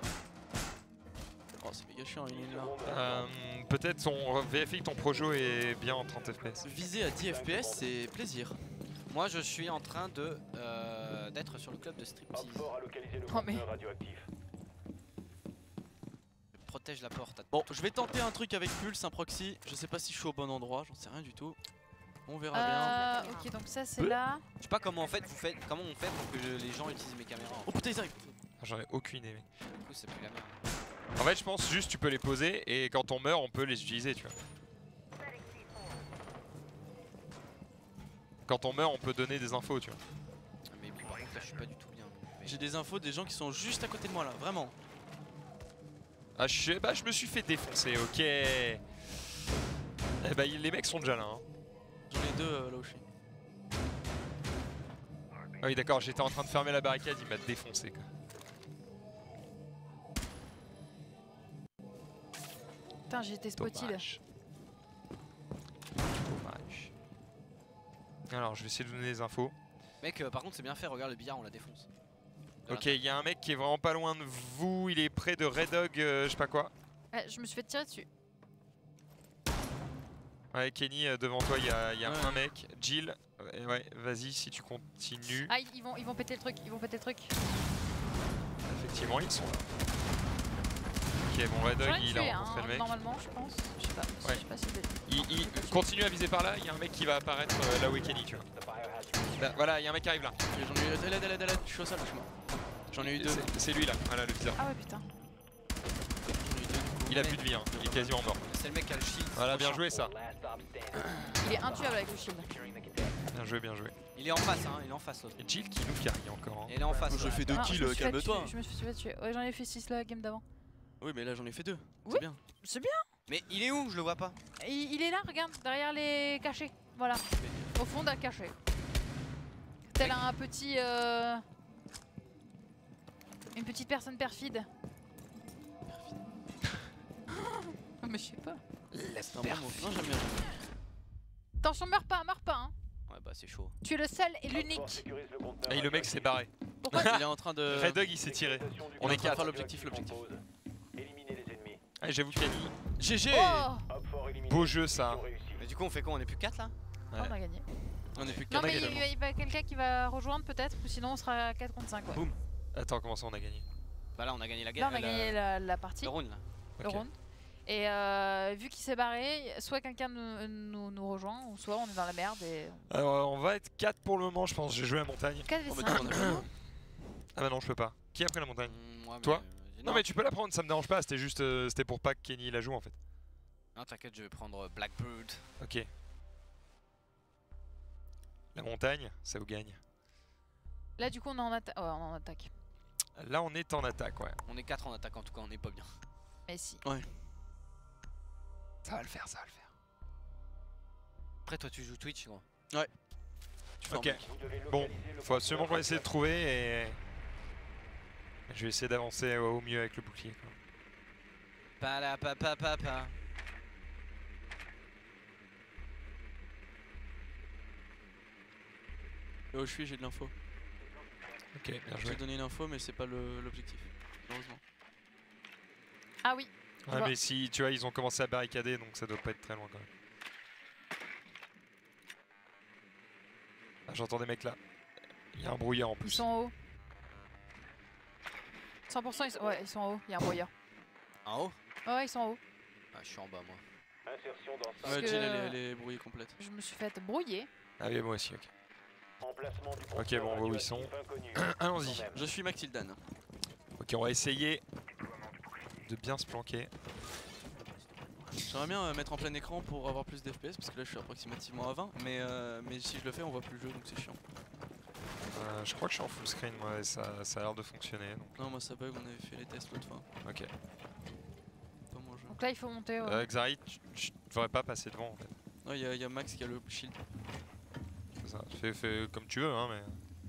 Oh, c'est méga chiant, il est là. Peut-être on vérifie que ton projo est bien en 30 FPS. Viser à 10 FPS, c'est plaisir. Moi, je suis en train de d'être sur le club de striptease. Opfort a localisé le Oh, mais- conteneur radioactif. Je protège la porte. Bon, je vais tenter un truc avec Pulse, un proxy. Je sais pas si je suis au bon endroit, j'en sais rien du tout. On verra bien. Ok, donc ça c'est là. Je sais pas comment en fait comment on fait pour que les gens utilisent mes caméras. Oh putain, ils arrivent. J'en ai aucune idée, mec. Du coup, c'est plus la merde. En fait, je pense juste tu peux les poser et quand on meurt, on peut les utiliser, tu vois. Quand on meurt, on peut donner des infos, tu vois. Mais par contre, là, je suis pas du tout bien. Mais- J'ai des infos des gens qui sont juste à côté de moi là, vraiment. Ah, je me suis fait défoncer, ok. Eh bah, les mecs sont déjà là. Hein. J'en ai deux là où je suis. Ah oui, d'accord, j'étais en train de fermer la barricade, il m'a défoncé, quoi. Putain, j'ai été spotted. Dommage. Dommage. Alors, je vais essayer de vous donner des infos. Mec, par contre, c'est bien fait. Regarde le billard, on la défonce. Ok, il y a un mec qui est vraiment pas loin de vous, il est près de Red Dog, je sais pas quoi. Je me suis fait tirer dessus. Ouais, Kenny, devant toi, il y a Ouais. un mec. Jill, ouais, vas-y si tu continues. Ah, ils vont péter le truc, ils vont péter le truc. Effectivement, ils sont là. Ok, bon, Red Dog, J'en ai il tué a rencontré un, le mec. normalement, je pense. Je sais pas, Ouais. je sais pas si Il continue à viser par là, il y a un mec qui va apparaître là où est Kenny, tu vois. Là, voilà, il y a un mec qui arrive là. J'en ai eu. L'aide, je suis au sol, lâche-moi. J'en ai eu deux. C'est lui là, voilà le viseur. Ah ouais, putain. J'en ai eu deux. Il a plus de vie, hein. il est quasiment mort. C'est le mec qui a le shield. Voilà, bien joué ça. Il est intuable avec le shield. Bien joué, bien joué. Il est en face, hein. Il est en face l'autre. Et Jill qui nous carry encore. Hein. Il est en face. Je ouais. fais 2 Ah, kills, je me suis fait calme-toi. tuer, Je me suis fait tuer. Ouais, j'en ai fait 6 la game d'avant. Oui, mais là j'en ai fait 2. Oui. C'est bien. C'est bien. Mais il est où? Je le vois pas. Il est là, regarde, derrière les cachets. Voilà. Au fond d'un cachet. Tel un petit. Une petite personne perfide. Oh, mais je sais pas. C'est un bon mot. Non, j'aime bien. Attention, meurs pas, hein. Ouais, bah c'est chaud. Tu es le seul et l'unique. Et le mec s'est barré. Pourquoi Il est en train de. Red Dog il s'est tiré. On est en train de 4. faire l'objectif. Éliminez les ennemis. Allez, j'avoue Kenny. GG. Oh, Opfort éliminé. Beau jeu ça. Mission réussie. Mais du coup, on fait quoi? On est plus 4 là? on a gagné. On est plus que Non, 4 mais actuellement. il va quelqu'un qui va rejoindre peut-être, ou sinon on sera à 4 contre 5. Ouais. Boum. Attends, comment ça on a gagné? Bah là, on a gagné la Là, guerre. on a gagné la partie, le round là. le Ok. round. Et vu qu'il s'est barré, soit quelqu'un nous rejoint, ou soit on est dans la merde et. Alors on va être 4 pour le moment je pense, j'ai joué à montagne. 4 Oh, v bah, 5. on a fait Ah bah non je peux pas. Qui a pris la montagne? Ouais, Toi? mais, Non mais tu peux la prendre, ça me dérange pas, c'était juste c'était pour pas que Kenny la joue en fait. Non, t'inquiète, je vais prendre Blackbird. Ok. La montagne, ça vous gagne. Là, du coup, on est en, on est en attaque. Là on est en attaque, ouais. On est 4 en attaque en tout cas, on est pas bien. Mais si. Ça va le faire, ça va le faire. Après, toi, tu joues Twitch, gros. Tu fais un Ok. mec. Vous devez Bon, localiser le faut absolument qu'on conteneur essaie de trouver et... Je vais essayer d'avancer au mieux avec le bouclier. Quoi. Pa. Là où je suis, j'ai de l'info. Ok, bien Je joué. t'ai donné une info, mais c'est pas l'objectif. Malheureusement. Ah oui. Ouais, vois. mais si, tu vois, ils ont commencé à barricader, donc ça doit pas être très loin quand même. Ah, j'entends des mecs là. Il y a un brouillard en plus. Ils sont en haut. 100% ils sont en haut, il y a un broyeur. En haut? Ouais, ils sont en haut. Ah, je suis en bas moi. Insertion dans Parce Ouais, que- Jill, elle est brouillée complète. Je me suis fait brouiller. Ah oui, moi aussi, ok. emplacement du Ok, conteneur bon, on voit où ils radioactif sont. inconnu. Allons-y. Quand même. Je suis Maxildan. Ok, on va essayer de bien se planquer. J'aimerais bien mettre en plein écran pour avoir plus d'FPS parce que là je suis approximativement à 20 mais si je le fais on voit plus le jeu donc c'est chiant. Je crois que je suis en full screen, moi, et ça a l'air de fonctionner. Donc... Non moi ça bug, on avait fait les tests l'autre fois. Ok. Pas mon jeu. Donc là il faut monter. Ouais. Xari, tu devrais pas passer devant en fait. Non il y a Max qui a le shield. C'est ça. Fais comme tu veux, hein, mais.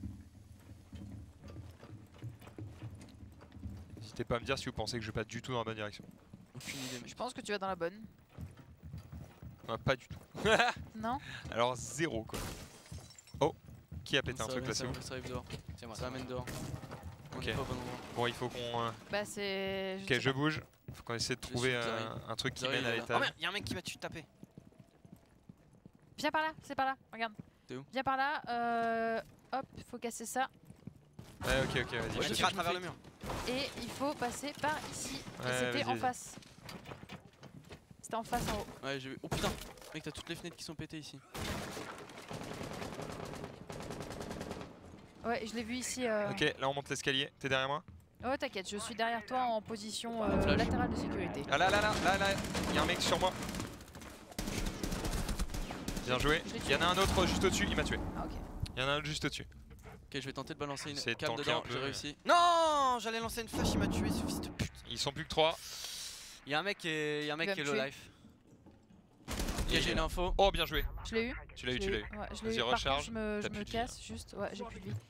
N'hésitez pas à me dire si vous pensez que je vais pas du tout dans la bonne direction. Aucune idée mec. Je pense que tu vas dans la bonne. Pas du tout. Non? Alors, zéro quoi. Oh, qui a pété un Ça truc va, là, ça c'est où? va, ça arrive dehors. C'est moi. Ça amène dehors. On Ok. est pas au bon endroit. Bon, il faut qu'on. Bah c'est. Ok, sais je pas. bouge. Faut qu'on essaie de Je trouver suis Xari. un truc qui Xari, mène à il est là. Oh l'étage. merde, y'a un mec qui m'a tué taper. Viens par là, c'est par là, regarde. T'es où? Viens par là, hop, faut casser ça. Ouais, ok, vas-y. Il Ouais, m'a je tiré sais, à je me travers fais- le mur. Et il faut passer par ici. Ouais, Et c'était vas-y, en vas-y. face. C'était en face en haut. Ouais j'ai vu. Oh putain mec t'as toutes les fenêtres qui sont pétées ici. Ouais, je l'ai vu ici. Ok, là on monte l'escalier. T'es derrière moi? Ouais, t'inquiète, je suis derrière toi en position Flash. latérale de sécurité. Ah là, il y a un mec sur moi. Bien joué. Je l'ai Il y en a un autre juste au-dessus, il m'a tué. Ah, ok. Il y en a un autre juste au-dessus. Ok je vais tenter de balancer C'est une cam tanké dedans, un peu, j'ai mais- réussi. Non, j'allais lancer une flash, il m'a tué ce fils de pute. Ils sont plus que 3. Y'a un mec qui est, va me low tuer. life. Ok j'ai l'info. Oh, bien joué. Je l'ai eu. Tu l'as eu, je tu l'ai l'as eu. Ouais, je Vas-y, l'ai eu. Par recharge. contre, je T'as me plus de vie, casse juste. Ouais, j'ai plus de vie.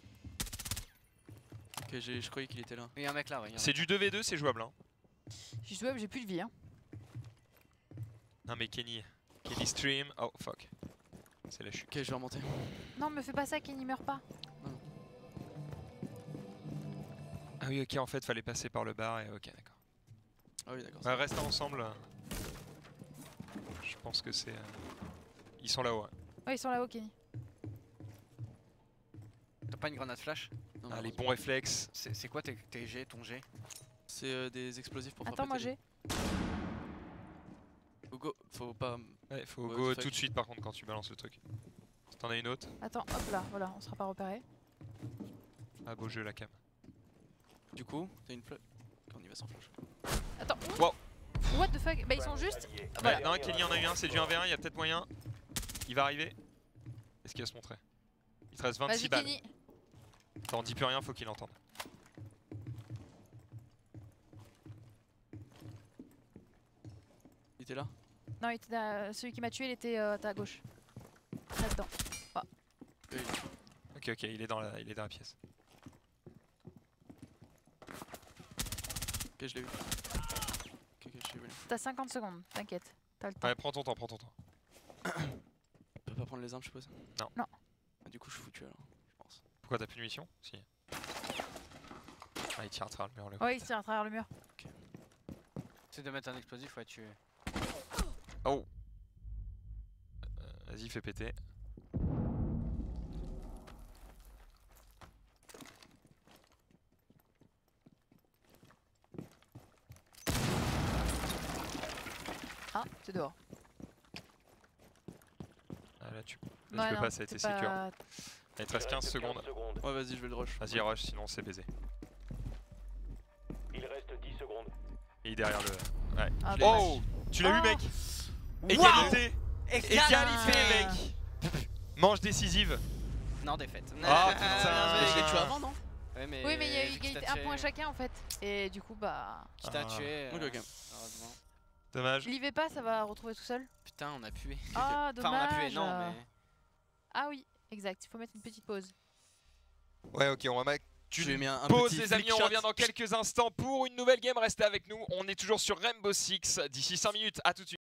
Ok je croyais qu'il était là. Y'a un mec là, ouais. C'est du 2v2, c'est jouable. Hein. J'ai joué, mais j'ai plus de vie. Hein. Non, mais Kenny stream. Oh, fuck. C'est la chute. Ok je vais remonter. Non, me fais pas ça, Kenny meurt pas. Ah oui, ok, en fait, fallait passer par le bar et ok, d'accord. Ah oui d'accord. Ouais, restez ensemble. Je pense que c'est. Ils sont là-haut. Ouais. Ouais, ils sont là-haut, Kenny. T'as pas une grenade flash? Non, Ah, les malheureusement. bons réflexes. C'est quoi tes G, ton G? C'est des explosifs pour Attends, moi frapper j'ai. Go, faut pas. Ouais, faut Ouais, go fuck. tout de suite par contre quand tu balances le truc. Si t'en as une autre. Attends, hop là, voilà, on sera pas repéré. Ah, beau jeu la cam. Du coup, t'as une flash. On y va sans flash. Attends. Wow. What the fuck? Bah, ils sont juste. Allié. Voilà. Ouais, non, Kenny en a eu un, c'est du 1v1, il y a peut-être moyen. Il va arriver. Est-ce qu'il va se montrer? Il te reste 26 Vas-y, balles. Kenny. T'en dis plus rien, faut qu'il entende. Il était là? Non, il était celui qui m'a tué, il était à ta gauche. Là-dedans. Ok, il est dans la pièce. Ok, je l'ai vu. Ok, je l'ai vu. T'as 50 secondes, t'inquiète. T'as le temps. Ouais, prends ton temps, prends ton temps. On peut pas prendre les armes, je suppose? Non. Non. Ah, du coup, je suis foutu alors, je pense. Pourquoi t'as plus de munitions? Si. Ah, il tire à travers le mur, le Ouais, il se tire à travers le mur. C'est de mettre un explosif, ouais, tu. Oh. Vas-y, fais péter. Ah, c'est dehors. Ah, là, tu Ouais, peux non, pas, ça a été c'est sécure. pas- Il te reste 15 secondes. Ouais, vas-y, je vais le rush. Vas-y, rush, sinon c'est baisé. Il reste 10 secondes. Et il est derrière le. Ouais. Ah, Je l'ai. Oh! Tu l'as eu, Oh. mec! Wow! Égalité! Égalité, mec! Manche décisive! Non, défaite. Ah, Non, putain. Mais je l'ai tué avant, non? Ouais, mais Oui, mais il y a eu vu qu'il égalité, t'a un tué- point chacun en fait. Et du coup, bah. Qui t'a Ah. tué, Ok, ok. heureusement. Dommage. L'IV pas, ça va retrouver tout seul. Putain, on a pué. Ah, Enfin, on a pué, dommage. non, mais. Ah oui, Exact, il faut mettre une petite pause. Ouais, ok, on va mettre J'ai mis un pause petit les amis, flick on shot. revient dans quelques instants pour une nouvelle game. Restez avec nous, on est toujours sur Rainbow Six d'ici 5 minutes, à tout de suite.